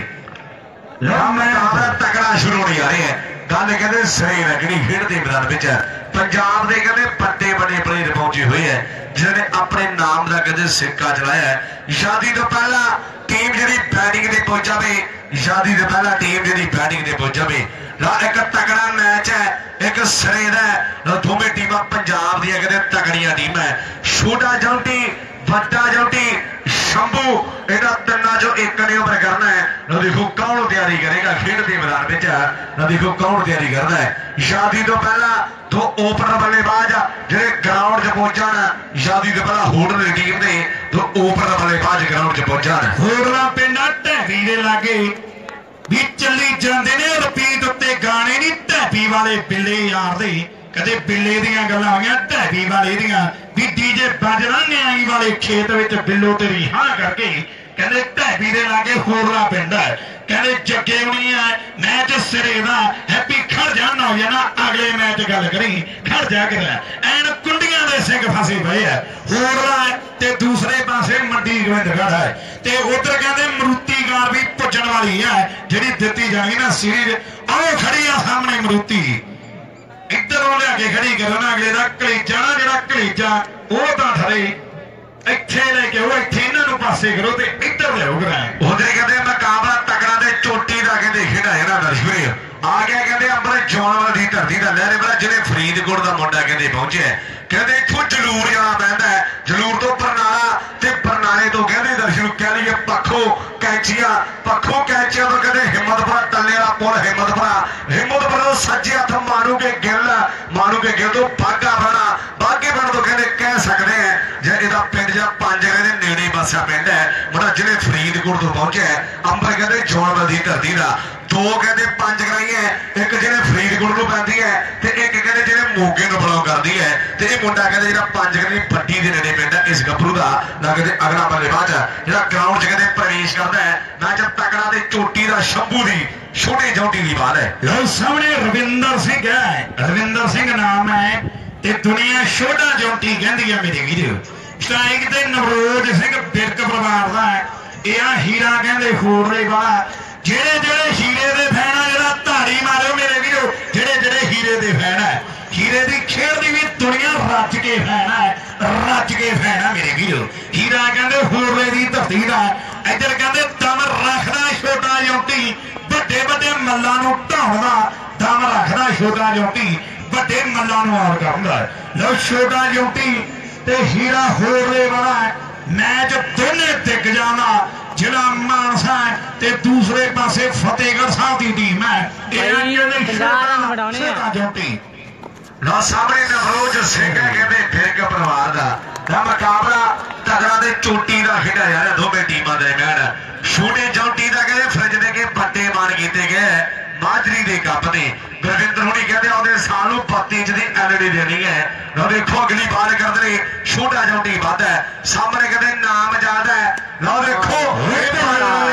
ਮੁਕਾਬਲਾ ਤਕੜਾ ਸ਼ੁਰੂ ਹੋਣੀ ਆ ਰਿਹਾ ਹੈ। ਗੱਲ ਕਹਿੰਦੇ ਸਿਰੇ ਲੱਗਣੀ ਖੇਡ ਦੇ ਮੈਦਾਨ ਵਿੱਚ ਪੰਜਾਬ ਦੇ ਕਹਿੰਦੇ ਵੱਡੇ ਵੱਡੇ ਪਲੇਅਰ ਪਹੁੰਚੇ ਹੋਏ ਹੈ ਜਿਹਨਾਂ ਨੇ ਆਪਣੇ ਨਾਮ ਦਾ ਕਹਿੰਦੇ ਸਿੱਕਾ ਚਲਾਇਆ ਹੈ। ਸ਼ਾਦੀ ਤੋਂ ਪਹਿਲਾਂ ਟੀਮ ਜਿਹੜੀ ਬੈਟਿੰਗ ਤੇ ਪਹੁੰਚਾਵੇ ਸ਼ਾਦੀ ਤੋਂ ਪਹਿਲਾਂ ਟੀਮ ਜਿਹੜੀ ਬੈਟਿੰਗ ਤੇ ਪਹੁੰਚਾਵੇ ਇੱਕ ਤਕੜਾ ਮੈਚ ਹੈ ਇੱਕ ਸਿਰੇ ਦਾ ਦੋਵੇਂ ਟੀਮਾਂ ਪੰਜਾਬ ਦੀਆਂ ਕਹਿੰਦੇ ਤਕੜੀਆਂ ਟੀਮਾਂ ਛੋਟਾ ਜੌਂਟੀ ਵੱਡਾ ਜੌਂਟੀ ਸ਼ੰਭੂ ਇਹਦਾ ਤਿੰਨਾਂ ਚੋਂ ਇੱਕ ਨੇ ਓਵਰ ਕਰਨਾ ਹੈ। ਨਾ ਦੇਖੋ ਕੌਣ ਤਿਆਰੀ ਕਰੇਗਾ ਖੇਡ ਦੇ ਮੈਦਾਨ ਵਿੱਚ ਨਾ ਦੇਖੋ ਕੌਣ ਤਿਆਰੀ ਕਰਦਾ ਹੈ। ਸ਼ਾਦੀ ਤੋਂ ਪਹਿਲਾਂ ਦੋ ਓਪਨਰ ਬੱਲੇਬਾਜ਼ ਜਿਹੜੇ ਗਰਾਊਂਡ 'ਚ ਪਹੁੰਚਣ ਸ਼ਾਦੀ ਤੋਂ ਪਹਿਲਾਂ ਹੋਟਲ ਦੀ ਟੀਮ ਦੇ ਦੋ ਓਪਨਰ ਬੱਲੇਬਾਜ਼ ਗਰਾਊਂਡ 'ਚ ਪਹੁੰਚਣ ਹੋਟਲਾ ਪਿੰਡ ਢੈਬੀ ਦੇ ਲਾਗੇ ਵੀ ਚੱਲੀ ਜਾਂਦੇ ਨੇ ਰਿਪੀਟ ਉੱਤੇ ਗਾਣੇ ਨਹੀਂ ਢੈਬੀ ਵਾਲੇ ਬਿੱਲੇ ਯਾਰ ਦੇ ਕਦੇ ਬਿੱਲੇ ਦੀਆਂ ਗੱਲਾਂ ਹੋਈਆਂ ਢੈਬੀ ਵਾਲੇ ਦੀਆਂ ਵੀ ਡੀਜੇ ਵੱਜਣਾ ਨਿਆਈ ਵਾਲੇ ਖੇਤ ਵਿੱਚ ਬਿੱਲੋ ਤੇ ਰਿਹਾ ਕਰਕੇ ਕਹਿੰਦੇ ਢੈਬੀ ਦੇ ਲਾਗੇ ਹੋਰਲਾ ਪਿੰਡ ਹੈ ਕਹਿੰਦੇ ਜੱਗੇ ਹੋਣੀ ਹੈ ਮੈਚ ਸਿਰੇ ਦਾ ਹੈਪੀ ਖੜ ਜਾ ਨਾ ਹੋ ਜਾਣਾ ਅਗਲੇ ਮੈਚ ਗੱਲ ਕਰੀ ਖੜ ਜਾ ਕੇ ਐਨ ਕੁੰਡੀਆਂ ਦੇ ਸਿੰਘ ਫਸੇ ਪਏ ਆ ਹੋਰਲਾ ਤੇ ਦੂਸਰੇ ਪਾਸੇ ਮੰਡੀ ਗੋਬਿੰਦਗੜ੍ਹ ਹੈ ਤੇ ਉਧਰ ਕਹਿੰਦੇ ਮਰੂਤੀਗਾਰ ਵੀ ਪੁੱਜਣ ਵਾਲੀ ਹੈ ਜਿਹੜੀ ਦਿੱਤੀ ਜਾਣੀ ਨਾ ਸੀਰੀਜ਼ ਆਹ ਖੜੀ ਆ ਸਾਹਮਣੇ ਮਰੂਤੀ ਇੱਧਰੋਂ ਲਿਆ ਕੇ ਖੜੀ ਕਰਨਾ ਅਗਲੇ ਦਾ ਕਲੇਜਾ ਨਾ ਜਿਹੜਾ ਕਲੇਜਾ ਉਹ ਤਾਂ ਠਰੇ ਇੱਥੇ ਲੈ ਕੇ ਉਹ ਇੱਥੇ ਇਹਨਾਂ ਨੂੰ ਪਾਸੇ ਕਰੋ ਤੇ ਇੱਧਰ ਲਿਆਓ ਕਰਾਂ ਉਹਦੇ ਕਹਿੰਦੇ ਮੁਕਾਬਲਾ ਤਕੜਾ ਤੇ ਚੋਟੀ ਦਾ ਕਹਿੰਦੇ ਖੇਡਾ ਇਹਨਾਂ ਦਾ ਸ਼ੁਰੂ ਆ ਗਿਆ ਕਹਿੰਦੇ ਅੰਬਰ ਜੌਨ ਦੀ ਧਰਤੀ ਦਾ ਲਹਿਰੇ ਵਾਲਾ ਜਿਹੜੇ ਫਰੀਦਕੋਟ ਦਾ ਮੁੰਡਾ ਕਹਿੰਦੇ ਪਹੁੰਚਿਆ ਕਹਿੰਦੇ ਇੱਥੋਂ ਜਲੂਰ ਜਾਣਾ ਪੈਂਦਾ ਹੈ ਜਲੂਰ ਤੋਂ ਬਰਨਾਲਾ ਤੇ ਬਰਨਾਲੇ ਤੋਂ ਕਹਿੰਦੇ ਦਰਸ਼ਨ ਕਹਿ ਲਈਏ ਪੱਖੋ ਕੈਂਚੀਆਂ ਤੋਂ ਕਹਿੰਦੇ ਹਿੰਮਤਪੁਰਾ ਟੱਲੇ ਵਾਲਾ ਪੁਲ ਹਿੰਮਤਪੁਰਾ ਤੋਂ ਸੱਜੇ ਹੱਥ ਮਾਣੂਕੇ ਗਿੱਲ ਤੋਂ ਬਾਗਾ ਬਣਾ ਬਾਗੇ ਫਤਿਹਗੜ੍ਹ ਤੋਂ ਕਹਿੰਦੇ ਕਹਿ ਸਕਦੇ ਆ ਜੇ ਇਹਦਾ ਪਿੰਡ ਜਾਂ ਪੰਜ ਦੇ ਨੇੜੇ ਬਸਿਆ ਪਿੰਡ ਹੈ ਮੁੰਡਾ ਜਿਹੜੇ ਫਰੀਦਕੋਟ ਤੋਂ ਪਹੁੰਚਿਆ ਅੰਬਰ ਕਹਿੰਦੇ ਜੋੜਵਲ ਦੀ ਧਰਤੀ ਦਾ। ਦੋ ਕਹਿੰਦੇ ਪੰਜ ਗਰਾਈਆਂ, ਇੱਕ ਜਿਹੜੇ ਫਰੀਦਕੋਟ ਨੂੰ ਪੈਂਦੀ ਹੈ ਤੇ ਇੱਕ ਕਹਿੰਦੇ ਜਿਹੜੇ ਮੋਗੇ ਨੂੰ ਬਿਲੋਂਗ ਕਰਦੀ ਹੈ। ਤੇ ਇਹ ਮੁੰਡਾ ਕਹਿੰਦੇ ਜਿਹੜਾ ਪੰਜ ਗਰਾਈ ਪੱਟੀ ਦੇ ਨੇੜੇ ਪਿੰਡ ਹੈ ਇਸ ਗੱਭਰੂ ਦਾ ਨਾ ਕਹਿੰਦੇ ਅਗਲਾ ਬੱਲੇਬਾਜ਼ ਜਿਹੜਾ ਗਰਾਊਂਡ 'ਚ ਕਹਿੰਦੇ ਪ੍ਰਵੇਸ਼ ਕਰਦਾ ਹੈ ਮੈਚ ਤਕੜਾ ਤੇ ਚੋਟੀ ਦਾ ਸ਼ੰਭੂ ਦੀ ਛੋਟੇ ਜੌਂਟੀ ਦੀ ਬਾਲ ਹੈ। ਲਓ ਸਾਹਮਣੇ ਰਵਿੰਦਰ ਸਿੰਘ ਹੈ, ਰਵਿੰਦਰ ਸਿੰਘ ਨਾਮ ਹੈ ਤੇ ਦੁਨੀਆ ਛੋਟਾ ਜੌਂਟੀ ਕਹਿੰਦੀ ਹੈ ਮੇਰੇ ਵੀਰ। ਸਟ੍ਰਾਈਕ ਤੇ ਨਵਰੋਜ ਸਿੰਘ ਬਿਰਕ ਪਰਿਵਾਰ ਦਾ ਹੈ। ਇਹ ਆ ਹੀਰਾ ਕਹਿੰਦੇ ਹੋਰਲੇ ਵਾਲਾ। ਜਿਹੜੇ ਜਿਹੜੇ ਹੀਰੇ ਦੇ ਫੈਨ ਆ ਜਿਹੜਾ ਧਾੜੀ ਮਾਰਿਓ ਮੇਰੇ ਵੀਰੋ, ਜਿਹੜੇ ਜਿਹੜੇ ਹੀਰੇ ਦੇ ਫੈਨ ਹੈ। ਹੀਰੇ ਦੀ ਖੇਡ ਦੀ ਵੀ ਦੁਨੀਆ ਰੱਜ ਕੇ ਫੈਨ ਹੈ, ਰੱਜ ਕੇ ਫੈਨ ਹੈ ਮੇਰੇ ਵੀਰੋ। ਹੀਰਾ ਕਹਿੰਦੇ ਹੋਰਲੇ ਦੀ ਧਰਤੀ ਦਾ। ਇੱਧਰ ਕਹਿੰਦੇ ਦਮ ਰੱਖਦਾ ਛੋਟਾ ਜੌਂਟੀ, ਵੱਡੇ ਵੱਡੇ ਮੱਲਾਂ ਨੂੰ ਢਾਉਂਦਾ ਦਮ ਰੱਖਦਾ ਛੋਟਾ ਜੌਂਟੀ, ਵੱਡੇ ਮੱਲਾਂ ਨੂੰ ਆਰ ਕਰਦਾ। ਲਓ ਛੋਟਾ ਜੌਂਟੀ ਤੇ ਹੀਰਾ ਹੋਰਲੇ ਵਾਲਾ ਮੈਚ ਦੋਨੇ ਟਿਕ ਜਾਣਾ। ਜ਼ਿਲ੍ਹਾ ਮਾਨਸਾ ਤੇ ਦੂਸਰੇ ਪਾਸੇ ਫਤਿਹਗੜ੍ਹ ਸਾਹਿਬ ਦੀ ਟੀਮ ਹੈ। ਛੋਟਾ ਜੌਂਟੀ ਨਾ ਸਾਹਮਣੇ ਨਵਰੋਜ ਸਿੰਘ ਹੈ ਕਹਿੰਦੇ ਫਿਰਕ ਪਰਿਵਾਰ ਦਾ ਮੁਕਾਬਲਾ ਤਗੜਾ ਤੇ ਚੋਟੀ ਦਾ ਖੇਡਿਆ ਜਾ ਰਿਹਾ ਦੋਵੇਂ ਟੀਮਾਂ ਦਰਮਿਆਨ। ਛੋਟੇ ਜੌਂਟੀ ਦਾ ਕਹਿੰਦੇ ਫਰਿੱਜ ਦੇ ਕੇ ਵੱਡੇ ਮਾਨ ਕੀਤੇ ਗਏ ਮਾਜਰੀ ਦੇ ਕੱਪ ਦੇ। ਗੁਰਵਿੰਦਰ ਹੁਣੀ ਕਹਿੰਦੇ ਆਉਂਦੇ ਸਾਲ ਨੂੰ 32 ਇੰਚ ਦੀ LED ਦੇਣੀ ਹੈ। ਲਓ ਦੇਖੋ ਅਗਲੀ ਬਾਲ ਕਰਦੇ ਨੇ ਛੋਟਾ ਜੌਂਟੀ ਵੱਧ ਹੈ ਸਾਹਮਣੇ ਕਹਿੰਦੇ ਨਾਮ ਜ਼ਿਆਦਾ ਹੈ। ਲਓ ਦੇਖੋ ਇਹ ਬਾਲਰਾਂ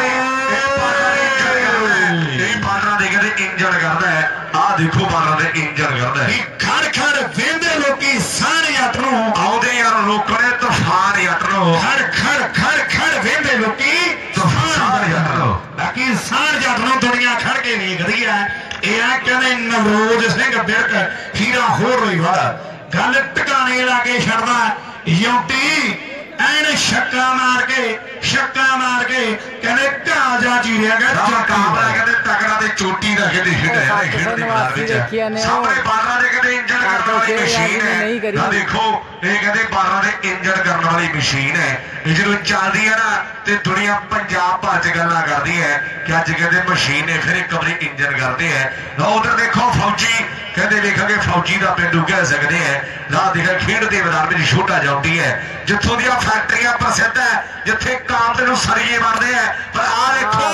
ਦੇ ਕਹਿੰਦੇ ਇੰਜਣ ਕਰਦਾ ਹੈ। ਆਹ ਦੇਖੋ ਬਾਲਰਾਂ ਦੇ ਇੰਜਣ ਕਰਦਾ ਹੈ। ਖੜ ਖੜ ਵੇਂਦੇ ਲੋਕੀ ਸਾਹ ਜੱਟ ਨੂੰ ਆਉਂਦੇ ਯਾਰ ਰੋਕਣੇ ਤੂਫਾਨ ਜੱਟ ਨੂੰ। ਖੜ ਖੜ ਖੜ ਖੜ ਵੇਂਦੇ ਲੋਕੀ ਤੂਫਾਨ ਜੱਟ ਨੂੰ। ਬਾਕੀ ਸਾਹ ਜੱਟ ਨੂੰ ਦੁਨੀਆ ਖੜ ਕੇ ਵੇਖਦੀ ਹੈ। ਇਹ ਆ ਕਹਿੰਦੇ ਨਵਰੋਜ ਸਿੰਘ ਬਿਰਕ ਹੀਰਾ ਹੋਰ ਰਹੀ ਵਾਲਾ। ਗੱਲ ਟਿਕਾਣੇ ਲਾ ਕੇ ਛੱਡਦਾ ਜੌਂਟੀ ਐਨ ਛੱਕਾ ਮਾਰ ਕੇ ਕਹਿੰਦੇ ਘਾ ਜਾ ਚੀਰਿਆ ਗਿਆ। ਮੁਕਾਬਲਾ ਕਹਿੰਦੇ ਤਕੜਾ ਤੇ ਚੋਟੀ ਦਾ ਕਹਿੰਦੇ ਖੇਡਿਆ ਖੇਡ ਦੇ ਮੈਦਾਨ ਵਿੱਚ। ਸਾਹਮਣੇ ਬਾਲਰਾਂ ਦੇ ਕਹਿੰਦੇ ਇੰਜਣ ਕਰਨ ਵਾਲੀ ਮਸ਼ੀਨ ਹੈ। ਨਾ ਦੇਖੋ ਇਹ ਕਹਿੰਦੇ ਬਾਲਰਾਂ ਦੇ ਇੰਜਣ ਕਰਨ ਵਾਲੀ ਮਸ਼ੀਨ ਹੈ। ਇਹ ਜਦੋਂ ਚੱਲਦੀ ਹੈ ਨਾ ਤੇ ਦੁਨੀਆ ਪੰਜਾਬ ਭਰ ਚ ਗੱਲਾਂ ਕਰਦੀ ਹੈ ਕਿ ਅੱਜ ਕਹਿੰਦੇ ਮਸ਼ੀਨ ਨੇ ਫਿਰ ਇੱਕ ਵਾਰੀ ਇੰਜਣ ਕਰਦੇ ਹੈ। ਉਧਰ ਦੇਖੋ ਫੌਜੀ ਕਹਿੰਦੇ ਵੇਖਾਂਗੇ ਫੌਜੀ ਦਾ ਪਿੰਡੂ ਕਹਿ ਸਕਦੇ ਹੈ। ਨਾ ਦੇਖਾ ਖੇਡ ਦੇ ਮੈਦਾਨ ਵਿੱਚ ਛੋਟਾ ਜੌਂਟੀ ਹੈ ਜਿੱਥੋਂ ਦੀਆਂ ਫੈਕਟਰੀਆਂ ਪ੍ਰਸਿੱਧ ਹੈ ਜਿੱਥੇ ਕਾਮ ਦੇ ਨੂੰ ਸਰੀਏ ਬਣਦੇ ਹੈ। ਪਰ ਆਹ ਦੇਖੋ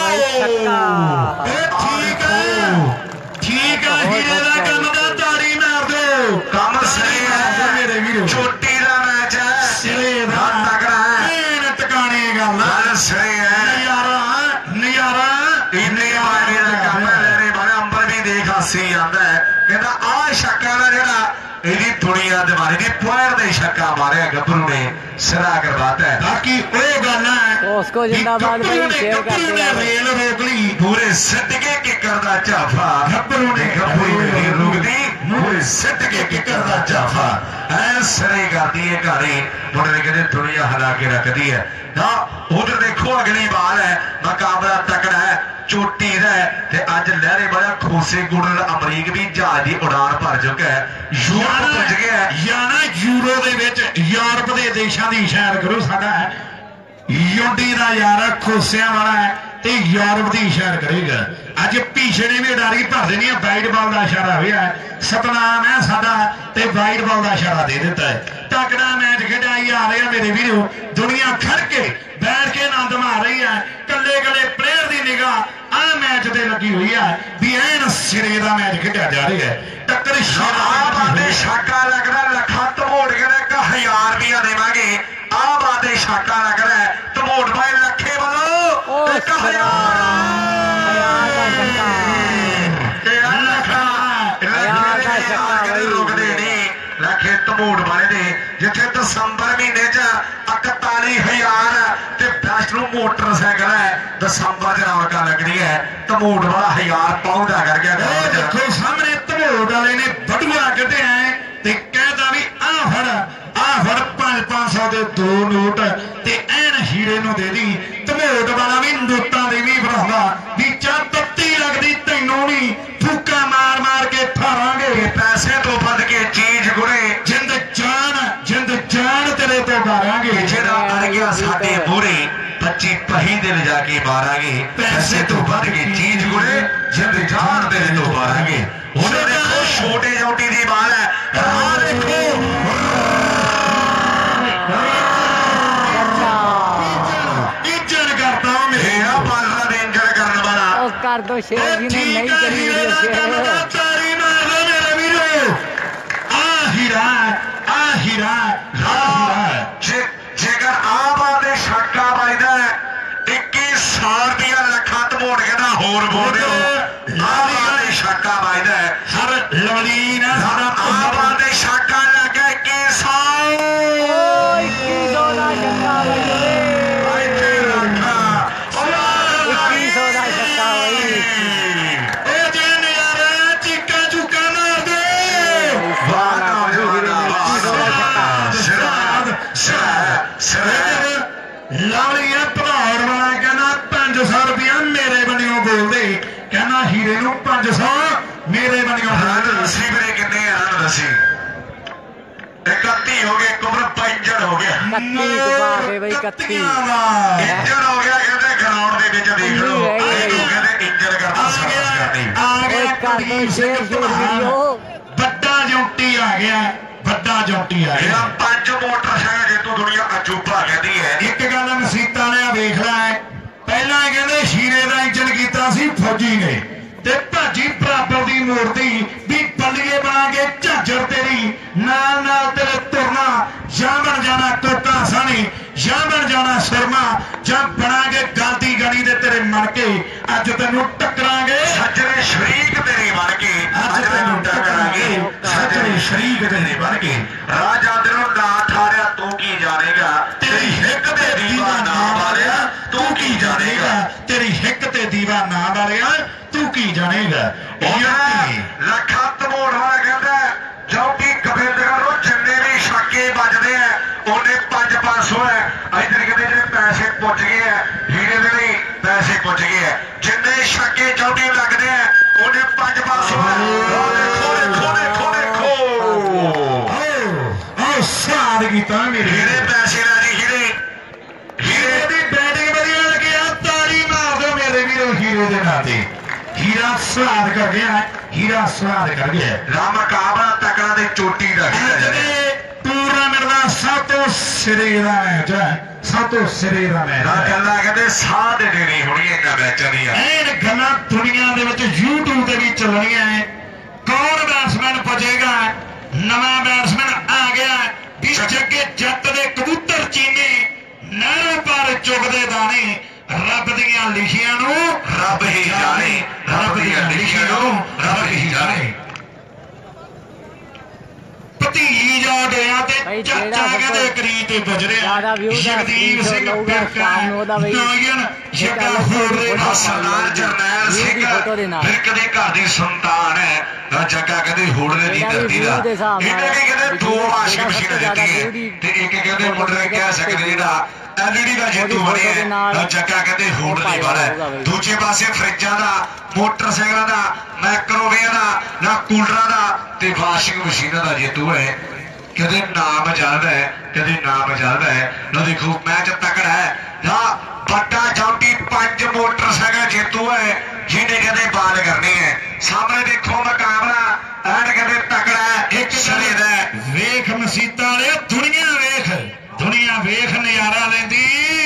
ਠੀਕ ਹੈ ਹੀਰੇ ਦਾ ਕੰਮ ਦਾ ਤਾੜੀ ਮਾਰ ਦਿਓ। ਕੰਮ ਸਹੀ ਹੈ ਮੇਰੇ ਵੀਰੋ। ਚੋਟੀ ਦਾ ਮੈਚ ਹੈ ਸਿਰੇ ਦਾ ਤਕੜਾ ਹੈ ਟਿਕਾਣੇ ਗੱਲ ਸਹੀ ਹੈ। ਨਜ਼ਾਰਾ ਇੰਨੇ ਵਾਲੇ ਦਾ ਕੰਮ ਹੈ ਰੇ ਬੜਾ ਅੰਬਰ ਵੀ ਦੇਖ ਹਾਸੀ ਜਾਂਦਾ ਹੈ। ਕਹਿੰਦਾ ਆਹ ਛੱਕਾ ਦਾ ਜਿਹੜਾ ਇਹਦੀ ਦੁਨੀਆ ਦਿਵਾਲੀ ਦੀ ਪੁਆਰ ਦੇ ਛੱਕਾ ਮਾਰਿਆ ਗੱਭਰੂ ਨੇ ਸਿਰਾ ਕਰਵਾਤਾ ਹੈ। ਬਾਕੀ ਉਹ ਗੱਲ ਹੈ ਉਸਕੋ ਜਿੰਦਾਬਾਦ ਭਾਈ ਸ਼ੇਅਰ ਕਰਦੇ ਆ ਰੇਲ ਰੋਕ ਲਈ ਪੂਰੇ ਸਿੱਟ ਕੇ ਕਿੱਕਰ ਦਾ ਝਾਫਾ ਗੱਭਰੂ ਨੇ ਰੁਕਦੀ ਪੂਰੇ ਸਿੱਟ ਕੇ ਕਿੱਕਰ ਦਾ ਝਾਫਾ ਐ ਸਿਰੇ ਕਰਦੀ ਹੈ ਘਾਰੀ ਮੁੰਡੇ ਨੇ ਕਹਿੰਦੇ ਦੁਨੀਆ ਹਿਲਾ ਕੇ ਰੱਖਦੀ ਹੈ। ਨਾ ਉਧਰ ਦੇਖੋ ਅਗਲੀ ਬਾਲ ਹੈ ਮੁਕਾਬਲਾ ਤਕੜਾ ਹੈ ਚੋਟੀ ਦਾ ਤੇ ਅੱਜ ਲਹਿਰੇ ਵਾਲਾ ਖੋਸੇ ਗੁੜਲ ਅਮਰੀਕ ਵੀ ਜਹਾਜ਼ ਦੀ ਉਡਾਨ ਭਰ ਚੁੱਕਾ ਹੈ। ਯੂਰਪ ਪੁੱਜ ਗਿਆ ਯਾਨਾ ਯੂਰੋ ਦੇ ਵਿੱਚ ਯੂਰਪ ਦੇ ਦੇਸ਼ਾਂ ਦੀ ਸੈਰ ਕਰੋ। ਸਾਡਾ ਯੋਡੀ ਦਾ ਯਾਰ ਖੋਸਿਆਂ ਵਾਲਾ ਹੈ ਤੇ ਯੂਰਪ ਦੀ ਸੈਰ ਕਰੇਗਾ। ਅੱਜ ਭੀਸ਼ਣੇ ਵੀ ਉਡਾਰੀ ਭਰ ਦੇਣੀ ਹੈ। ਵਾਈਟ ਬਾਲ ਦਾ ਇਸ਼ਾਰਾ ਹੋਇਆ ਸਤਨਾਮ ਹੈ ਸਾਡਾ ਤੇ ਵਾਈਟ ਬਾਲ ਦਾ ਇਸ਼ਾਰਾ ਦੇ ਦਿੱਤਾ ਹੈ। ਤਕੜਾ ਮੈਚ ਖੇਡਿਆ ਜਾ ਰਿਹਾ ਮੇਰੇ ਵੀਰੋ। ਦੁਨੀਆ ਖੜ ਕੇ ਬੈਠ ਕੇ ਆਨੰਦ ਮਾਰ ਰਹੀ ਹੈ। ਕੱਲੇ ਕੱਲੇ ਪਲੇਅਰ ਦੀ ਨਿਗਾਹ ਆਹ ਮੈਚ ਤੇ ਲੱਗੀ ਹੋਈ ਹੈ ਵੀ ਐਨ ਸਿਰੇ ਦਾ ਮੈਚ ਖੇਡਿਆ ਜਾ ਰਿਹਾ ਹੈ। ਟੱਕਰ ਬਾਦੇ ਛਾਕਾ ਲੱਗਦਾ ਲੱਖਾਂ ਧਮੋੜ ਕੇ 1000 ਰੁਪਇਆ ਦੇਵਾਂਗੇ। ਆਹ ਬਾਦੇ ਛਾਕਾ ਲੱਗਦਾ ਧਮੋੜ ਬਾਈ ਲੱਖੇ ਵੱਲੋਂ 1000 ਰੁਕਦੇ ਨਹੀਂ ਲੱਖੇ ਧਮੋੜ ਵਾਲੇ ਦੇ ਜਿੱਥੇ ਦਸੰਬਰ ਮਹੀਨੇ ਚ 41,000 ਤੇ ਬੈਸਟ ਨੂੰ ਮੋਟਰਸਾਈਕਲ ਹੈ। ਦਸੰਬਰ ਚ ਰੌਣਕਾਂ ਲੱਗਣੀ ਹੈ। ਧਮੋੜ ਵਾਲਾ 1000 ਪਾਉਂਦਾ ਕਰ ਗਿਆ। ਦੇਖੋ ਸਾਹਮਣੇ ਧਮੋੜ ਵਾਲੇ ਨੇ ਬੜੂਆ ਕੱਢਿਆ ਤੇ ਕਹਿੰਦਾ ਵੀ ਆਹ ਫੜ 500 ਦੇ 2 ਨੋਟ ਤੇ ਐਨ ਹੀਰੇ ਨੂੰ ਦੇ ਦੀ। ਧਮੋੜ ਵਾਲਾ ਵੀ ਨੋਟਾਂ ਦੇ ਵੀ ਭਰਾਵਾ ਵੀ ਚਾਹ ਤੱਤੀ ਲੱਗਦੀ ਤੈਨੂੰ ਨਹੀਂ ਫੂਕਾ ਮਾਰ ਮਾਰ ਕੇ ਠਾਰਾਂਗੇ। ਪੈਸੇ ਤੋਂ ਵੱਧ ਕੇ ਚੀਜ਼ ਗੁਰੇ ਜਿੰਦ ਜਾਨ ਤੇਰੇ ਤੋਂ ਮਾਰਾਂਗੇ। ਜਿਹੜਾ ਅੜ ਗਿਆ ਸਾਡੇ ਮੂਹਰੇ 25 ਪਹੀ ਦੇ ਲਿਜਾ ਕੇ ਮਾਰਾਂਗੇ। ਪੈਸੇ ਤੋਂ ਵੱਧ ਕੇ ਚੀਜ਼ ਗੁਰੇ ਜਿੰਦ ਜਾਨ ਤੇਰੇ ਤੋਂ ਮਾਰਾਂਗੇ। ਉਹਨੇ ਦੇਖੋ ਛੋਟੇ ਜੌਂਟੀ ਦੀ ਬਾਲ ਹੈ। ਆਹ ਦੇਖੋ कर दो शेर जी ने नहीं करी वीडियो शेयर। तारी मार दो मेरे वीरो। हीरा जेकर आबाद छक्का बजदा 21 साल दिया लखा धमोड़ के होर बोल आबाद छक्का बजदा हर लवलीन आबाद छक्का लग 21 साल 2100 का छक्का भाई 2100 का छक्का भाई लालिया भदौड़ वाला कहना 500 रुपया मेरे बनियो बोल दे कहना हीरे नूं 500 मेरे बनियो रसी मेरे किन्ने रन रसी 31 हो गए कुमर 5 हो गया 31 भाई 31 इंजन हो गया कहते ग्राउंड दे विच देख लो कहते इंजन करना सर्विस करनी ओए कर दो शेयर वीडियो ਵੱਡਾ ਜੌਂਟੀ ਆ ਗਿਆ ਵੱਡਾ ਜੌਂਟੀ ਆ ਗਿਆ 5 ਮੋਟਰਸਾਈਕਲ ਜਿੱਤੂ ਦੁਨੀਆ ਅਜੂਬਾ ਕਹਿੰਦੀ ਹੈ ਇੱਕ ਗੱਲ ਮਸੀਤਾਂ ਨੇ ਵੇਖ ਲੈ ਪਹਿਲਾਂ ਕਹਿੰਦੇ ਸ਼ੀਰੇ ਦਾ ਇੰਜਨ ਕੀਤਾ ਸੀ ਫੌਜੀ ਨੇ ਤੇ ਭਾਜੀ ਬਰਾਬਰ ਦੀ ਮੂਰਤੀ ਵੀ ਪੱਲੀਏ ਬਣਾ ਕੇ ਝਾਂਜਰ ਤੇਰੀ ਨਾਲ ਨਾਲ ਤੇਰੇ ਤੁਰਨਾ ਜਾਂ ਬਣ ਜਾਣਾ ਕੋਟਾ ਸਾਣੀ ਜਾਂ ਬਣ ਜਾਣਾ ਸ਼ਰਮਾ ਜਾਂ ਬਣਾ ਕੇ ਗਾਂਦੀ ਗਣੀ ਦੇ ਤੇਰੇ ਮਨ ਕੇ ਅੱਜ ਤੈਨੂੰ ਟੱਕਰਾਂਗੇ ਸੱਜਣੇ ਸ਼ਰੀਕ ਤੇਰੇ ਬਣ ਕੇ ਅੱਜ ਤੈਨੂੰ ਟੱਕਰਾਂਗੇ ਸੱਜਣੇ ਸ਼ਰੀਕ ਤੇਰੇ ਬਣ ਕੇ ਰਾਜਾ ਤੈਨੂੰ ਨਾ ਠਾਰਿਆ ਤੂੰ ਕੀ ਜਾਣੇਗਾ ਤੇਰੀ ਹਿੱਕ ਤੇ ਦੀਵਾ ਨਾ ਵਾਲਿਆ ਤੂੰ ਕੀ ਜਾਣੇਗਾ ਤੇਰੀ ਹਿੱਕ ਤੇ ਦੀਵਾ ਨਾ ਵਾਲਿਆ ਤੂੰ ਕੀ ਜਾਣੇਗਾ ਲੱਖਾਂ ਧਮੋੜ ਵਾਲਾ ਕਹਿੰਦਾ ਜੌਂਟੀ ਗੋਬਿੰਦਗੜ੍ਹ ਨੂੰ ਜਿੰਨੇ ਵੀ ਛੱਕੇ ਵੱਜਦੇ ਆ ਉਹਨੇ 500 ਹੈ ਇਧਰ ਕਹਿੰਦੇ ਜਿਹੜੇ ਪੈਸੇ ਪੁੱਜ ਗਏ ਆ ਹੀਰੇ ਦੇ ਲਈ ਪੈਸੇ ਪੁੱਜ ਗਏ ਆ ਜਿੰਨੇ ਛੱਕੇ ਜੌਂਟੀ ਲੱਗਦੇ ਆ ਉਹਨੇ 500 ਹੈ ਦੇਖੋ ਸਾਦ ਕੀਤਾ ਮੇਰੇ ਹੀਰੇ ਪੈਸੇ ਲੈ ਜੀ ਹੀਰੇ ਦੀ ਬੈਟਿੰਗ ਵਧੀਆ ਲੱਗੀ ਆ ਤਾੜੀ ਮਾਰ ਦਿਓ ਮੇਰੇ ਵੀਰੋ ਹੀਰੇ ਦੇ ਨਾਂ ਤੇ ਹੀਰਾ ਸਵਾਦ ਕਰ ਗਿਆ ਹੀਰਾ ਸਵਾਦ ਕਰ ਗਿਆ ਰਾਮ ਮੁਕਾਬਲਾ ਤਕੜਾ ਦੇ ਚੋਟੀ ਦਾ ਟੂਰਨਾਮੈਂਟ ਦਾ ਸਭ ਤੋਂ ਸਿਰੇ ਦਾ ਮੈਚ ਹੈ ਸਭ ਤੋਂ ਸਿਰੇ ਦਾ ਮੈਚ ਗੱਲਾਂ ਕਹਿੰਦੇ ਸਾਹ ਦੇ ਦੇਣੀ ਹੋਣੀ ਇਹਨਾਂ ਮੈਚਾਂ ਦੀਆਂ ਇਹ ਗੱਲਾਂ ਦੁਨੀਆ ਦੇ ਵਿੱਚ YouTube ਤੇ ਵੀ ਚੱਲਣੀਆਂ ਹੈ ਕੌਣ ਬੈਟਸਮੈਨ ਪੁੱਜੇਗਾ ਨਵਾਂ ਬੈਟਸਮੈਨ ਆ ਗਿਆ ਵੀ ਜੱਗੇ ਜੱਟ ਦੇ ਕਬੂਤਰ ਚੀਨੇ ਨਹਿਰੋਂ ਪਰ ਚੁਗਦੇ ਦਾਣੇ ਰੱਬ ਦੀਆਂ ਲਿਖੀਆਂ ਨੂੰ ਰੱਬ ਹੀ ਜਾਣੇ ਰੱਬ ਦੀਆਂ ਲਿਖੀਆਂ ਨੂੰ ਰੱਬ ਹੀ ਜਾਣੇ ਭਤੀਜ ਆ ਗਿਆ ਤੇ ਚਾਚਾ ਕਹਿੰਦੇ ਕਰੀ ਤੇ ਪੁੱਜ ਰਿਹਾ ਜਗਦੀਪ ਸਿੰਘ ਬਿਰਕਾ ਨਾਇਨ ਜੱਗਾ ਹੋਰ ਦੇ ਸਰਦਾਰ ਜਰਨੈਲ ਸਿੰਘ ਬਿਰਕ ਦੇ ਘਰ ਦੀ ਸੰਤਾਨ ਹੈ ਨਾ ਜੱਗਾ ਕਹਿੰਦੇ ਹੋੜਲੇ ਦੀ ਧਰਤੀ ਦਾ ਇਹਨੇ ਵੀ ਕਹਿੰਦੇ 2 ਵਾਸ਼ਿੰਗ ਮਸ਼ੀਨਾਂ ਦਿੱਤੀਆਂ ਤੇ ਇੱਕ ਕਹਿੰਦੇ ਮੁੰਡੇ ਕਹਿ ਸਕਦੇ ਜਿਹੜਾ ਐਲਈਡੀ ਦਾ ਜੇਤੂ ਬਣਿਆ ਨਾ ਜੱਗਾ ਕਹਿੰਦੇ ਹੋੜਲੇ ਵਾਲਾ ਦੂਜੇ ਪਾਸੇ ਫਰਿੱਜਾਂ ਦਾ ਮੋਟਰਸਾਈਕਲਾਂ ਦਾ ਮਾਈਕ੍ਰੋਵੇਵ ਦਾ ਨਾ ਕੂਲਰਾਂ ਦਾ ਤੇ ਵਾਸ਼ਿੰਗ ਮਸ਼ੀਨਾਂ ਦਾ ਜੇਤੂ ਹੈ ਕਦੇ ਨਾਮ ਚੱਲਦਾ ਹੈ ਕਦੇ ਨਾਮ ਚੱਲਦਾ ਹੈ ਨਾ ਦੇਖੋ ਮੈਚ ਤਕੜਾ ਹੈ ਨਾ ਵੱਡਾ ਜੌਂਟੀ 5 ਮੋਟਰਸਾਈਕਲ ਜੇਤੂ ਹੈ ਜਿਹਨੇ ਕਦੇ ਬਾਲ ਕਰਨੀ ਹੈ ਸਾਹਮਣੇ ਦੇਖੋ ਮੁਕਾਬਲਾ ਐਨ ਕਦੇ ਤਕੜਾ ਹੈ ਇੱਕ ਸਰੇ ਦਾ ਵੇਖ ਮਸੀਤਾਂ ਵਾਲੇ ਦੁਨੀਆ ਵੇਖ ਨਜ਼ਾਰਾ ਲੈਂਦੀ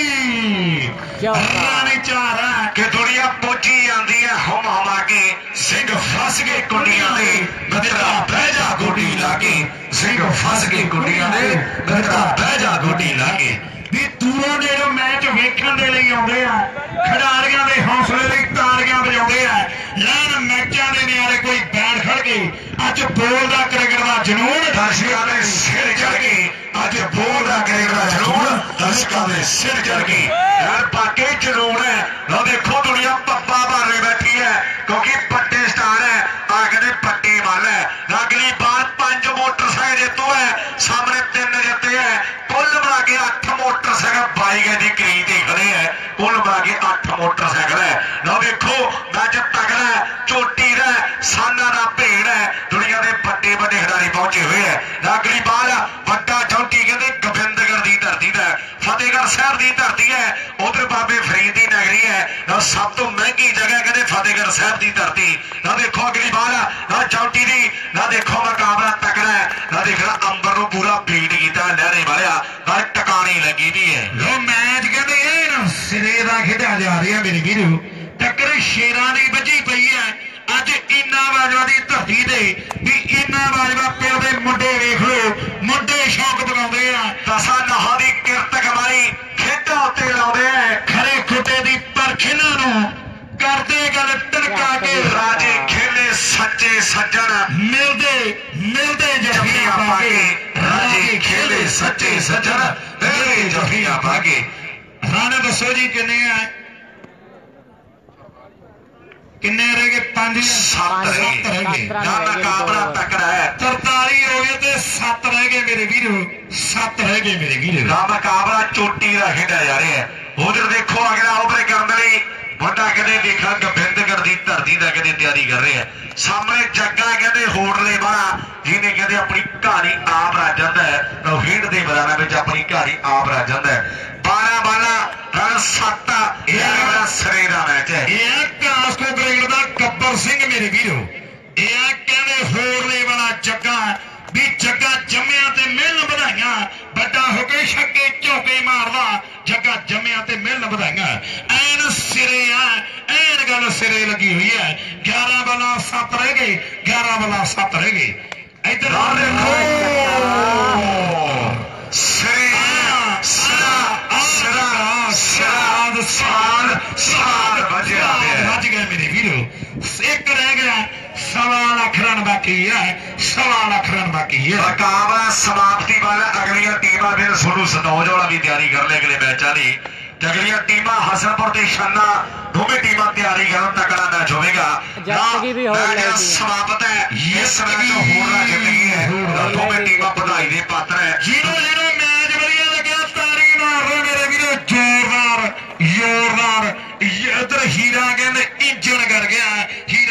ਰਾਣੀ ਚਾਰਾ ਕਿ ਦੁਨੀਆ ਪਹੁੰਚੀ ਜਾਂਦੀ ਹੈ ਹਮ ਹਮਾ ਕੇ ਸਿੰਘ ਫਸ ਗਏ ਕੁੰਡੀਆਂ ਦੇ ਮਿੱਤਰਾ ਬਹਿ ਜਾ ਗੋਡੀ ਲਾ ਕੇ ਸਿੰਘ ਫਸ ਗਏ ਕੁੰਡੀਆਂ ਦੇ ਮਿੱਤਰਾ ਬਹਿ ਜਾ ਗੋਡੀ ਲਾ ਕੇ ਵੀ ਦੂਰੋਂ ਜਿਹੜੇ ਮੈਚ ਵੇਖਣ ਦੇ ਲਈ ਆਉਂਦੇ ਆ ਖਿਡਾਰੀਆਂ ਦੇ ਹੌਸਲੇ ਲਈ ਤਾੜੀਆਂ ਵਜਾਉਂਦੇ ਆ ਲੈਣ ਮੈਚਾਂ ਦੇ ਨਿਆਰੇ ਕੋਈ ਬੈਠ ਖੜ ਕੇ ਅੱਜ ਬੋਲ ਦਾ ਕ੍ਰਿਕਟ ਦਾ ਜਨੂਨ ਦਰਸ਼ਕਾਂ ਦੇ ਸਿਰ ਚੜ ਕੇ ਅੱਜ ਬੋਲ ਦਾ ਕ੍ਰਿਕਟ ਦਾ ਜਨੂਨ ਦਰਸ਼ਕਾਂ ਦੇ ਸਿਰ ਚੜ ਕੇ ਯਾਰ ਬਾਕੀ ਜਨੂਨ ਹੈ ਲੋ ਦੇਖੋ ਦੁਨੀਆ ਪੱਪਾ ਮਾਰੇ ਬੈਠੀ ਹੈ ਕਿਉਂਕਿ ਪੱਟੇ ਸਟਾਰ ਹੈ ਆ ਕਹਿੰਦੇ ਪੱਟੀ ਮਾਰ ਹੈ ਅਗਲੀ ਬਾਰ 5 ਮੋਟਰਸਾਈਕਲ ਜਿੱਤੂ ਹੈ ਸਾਹਮਣੇ 3 ਜਿੱਤੇ ਹੈ ਕੁੱਲ ਮਿਲਾ ਕੇ 8 ਮੋਟਰਸਾਈਕਲ 22 ਗਏ ਦੀ ਕਰੀ ਤੇ ਖੜੇ ਹੈ ਕੁੱਲ ਮਿਲਾ ਕੇ 8 ਮੋਟਰਸਾਈਕਲ ਹੈ ਲੋ ਦੇਖੋ ਮੈਚ ਤਗੜਾ ਚੋਟੀ ਦਾ ਸਾਨਾ ਦਾ ਭੇੜ ਹੈ ਦੁਨੀਆ ਦੇ ਵੱਡੇ ਵੱਡੇ ਖਿਡਾਰੀ ਪਹੁੰਚੇ ਹੋਏ ਹੈ ਅਗਲੀ ਬਾਰ ਵੱਡਾ ਜੌਂਟੀ ਕਹਿੰਦੇ ਗੋਬਿੰਦਗੜ੍ਹ ਦੀ ਧਰਤੀ ਦਾ ਫਤਿਹਗੜ੍ਹ ਸਾਹਿਬ ਦੀ ਧਰਤੀ ਹੈ ਉਧਰ ਬਾਬੇ ਫਰੀਦ ਦੀ ਨਗਰੀ ਹੈ ਸਭ ਤੋਂ ਮਹਿੰਗੀ ਜਗ੍ਹਾ ਕਹਿੰਦੇ ਫਤਿਹਗੜ੍ਹ ਸਾਹਿਬ ਦੀ ਧਰਤੀ ਨਾ ਦੇਖੋ ਅਗਲੀ ਬਾਰ ਨਾ ਜੌਂਟੀ ਦੀ ਨਾ ਦੇਖੋ ਮੁਕਾਬਲਾ ਤਕੜਾ ਹੈ ਨਾ ਦੇਖਣਾ ਅੰਬਰ ਨੂੰ ਪੂਰਾ ਬੀਟ ਕੀਤਾ ਲਹਿਰੇ ਵਾਲਿਆ ਨਾਲ ਟਿਕਾਣੀ ਲੱਗੀ ਦੀ ਹੈ ਲੋ ਮੈਚ ਕਹਿੰਦੇ ਇਹ ਸਿਰੇ ਦਾ ਖੇਡਿਆ ਜਾ ਰਿਹਾ ਮੇਰੇ ਵੀਰੋ ਟੱਕਰ ਓਏ ਸ਼ੇਰਾਂ ਦੀ ਵੱਜੀ ਪਈ ਹੈ ਅੱਜ ਇੰਨਾ ਬਾਜਵਾ ਦੀ ਧਰਤੀ ਤੇ ਵੀ ਇੰਨਾ ਬਾਜਵਾ ਪਿਓ ਦੇ ਮੁੰਡੇ ਵੇਖ ਲੋ ਮੁੰਡੇ ਸ਼ੌਕ ਪਗਾਉਂਦੇ ਆ ਦਸਾਂ ਨਹਾਂ ਦੀ ਕਿਰਤ ਕਮਾਈ ਖੇਡਾਂ ਉੱਤੇ ਲਾਉਂਦੇ ਆ ਖਰੇ ਖੁੱਟੇ ਦੀ ਪਰਖ ਇਹਨਾਂ ਨੂੰ ਕਰਦੇ ਗੱਲ ਟਲਕਾ ਕੇ ਰਾਜੇ ਖੇਲੇ ਸੱਚੇ ਸੱਜਣ ਮਿਲਦੇ ਜੱਫੀਆਂ ਪਾ ਕੇ ਰਾਜੇ ਖੇਲੇ ਸੱਚੇ ਸੱਜਣ ਮਿਲਦੇ ਜੱਫੀਆਂ ਪਾ ਕੇ ਰਾਣਾ ਦੱਸੋ ਜੀ ਕਿੰਨੇ ਆ ਕਿੰਨੇ ਰਹਿ ਗਏ 5 7 ਰਹਿ ਗਏ ਨਾ ਮੁਕਾਬਲਾ ਤਕੜਾ ਹੈ 43 ਹੋ ਗਏ ਤੇ 7 ਰਹਿ ਗਏ ਮੇਰੇ ਵੀਰੋ 7 ਰਹਿ ਗਏ ਮੇਰੇ ਵੀਰੋ ਨਾ ਮੁਕਾਬਲਾ ਚੋਟੀ ਦਾ ਖੇਡਿਆ ਜਾ ਰਿਹਾ ਹੈ ਉਧਰ ਦੇਖੋ ਅਗਲਾ ਓਵਰ ਕਰਨ ਲਈ ਵੱਡਾ ਕਹਿੰਦੇ ਦੇਖਾਂ ਗੋਬਿੰਦਗੜ੍ਹ ਦੀ ਧਰਤੀ ਦਾ ਕਹਿੰਦੇ ਤਿਆਰੀ ਕਰ ਰਹੇ ਆ ਸਾਹਮਣੇ ਜੱਗਾ ਕਹਿੰਦੇ ਹੋੜਲੇ ਵਾਲਾ ਜਿਹਨੇ ਕਹਿੰਦੇ ਆਪਣੀ ਕਹਾਣੀ ਆਪ ਰਚ ਜਾਂਦਾ ਹੈ ਖੇਡ ਦੇ ਮੈਦਾਨਾਂ ਵਿੱਚ ਆਪਣੀ ਕਹਾਣੀ ਆਪ ਰਚ ਜਾਂਦਾ ਹੈ 12 ਬਾਲਾਂ ਰਨ 7 ਇਹ ਮੇਰਾ ਸਿਰੇ ਦਾ ਮੈਚ ਹੈ ਇਹ ਕਾਸਕੋ ਗ੍ਰੇਡ ਦਾ ਗੱਬਰ ਸਿੰਘ ਮੇਰੇ ਵੀਰੋ ਇਹ ਕਹਿੰਦੇ ਹੋੜਲੇ ਵਾਲਾ ਜੱਗਾ ਵੀ ਜੱਗਾ ਜੰਮਿਆ ਤੇ ਮਿਲਣ ਵਧਾਈਆਂ ਵੱਡਾ ਹੋ ਕੇ ਛੱਕੇ ਝੋਕੇ ਮਾਰਦਾ ਜੱਗਾ ਜੰਮਿਆ ਤੇ ਮਿਲਣ ਵਧਾਈਆਂ ਐਨ ਸਿਰੇ ਆ ਐਨ ਗੱਲ ਸਿਰੇ ਲੱਗੀ ਹੋਈ ਹੈ 11 ਬਾਲਾਂ 7 ਰਹਿ ਗਏ 11 ਬਾਲਾਂ 7 ਰਹਿ ਗਏ ਇੱਧਰ ਦੇਖੋ ਸਿਰੇ ਸਾਲ ਵੱਜ ਗਿਆ ਮੇਰੇ ਵੀਰੋ ਇੱਕ ਰਹਿ ਗਿਆ 1.25 ਲੱਖ ਰਨ ਬਾਕੀ ਹੈ 1.25 ਲੱਖ ਰਨ ਬਾਕੀ ਹੈ ਮੁਕਾਬਲਾ ਸਮਾਪਤੀ ਵਾਲਾ ਅਗਲੀਆਂ ਟੀਮਾਂ ਫਿਰ ਤੁਹਾਨੂੰ ਸਨੌਜ ਵਾਲਾ ਵੀ ਤਿਆਰੀ ਕਰ ਲੈ ਅਗਲੇ ਮੈਚਾਂ ਦੀ ਤੇ ਅਗਲੀਆਂ ਟੀਮਾਂ ਹਸਨਪੁਰ ਤੇ ਸ਼ਾਨਾ ਦੋਵੇਂ ਟੀਮਾਂ ਤਿਆਰੀ ਕਰਨ ਤਕੜਾ ਮੈਚ ਹੋਵੇਗਾ ਸਮਾਪਤ ਹੈ ਇਸ ਮੈਚ ਹੋਰ ਨਾ ਜਿੱਤਣੀ ਹੈ ਦੋਵੇਂ ਟੀਮਾਂ ਵਧਾਈ ਦੇ ਪਾਤਰ ਹੈ ਜਿਹਨੂੰ ਮੈਚ ਵਧੀਆ ਲੱਗਿਆ ਤਾੜੀ ਮਾਰ ਰਹੇ ਮੇਰੇ ਵੀਰੋ ਜ਼ੋਰਦਾਰ ਇੱਧਰ ਹੀਰਾ ਕਹਿੰਦੇ ਇੰਜਣ ਕਰ ਗਿਆ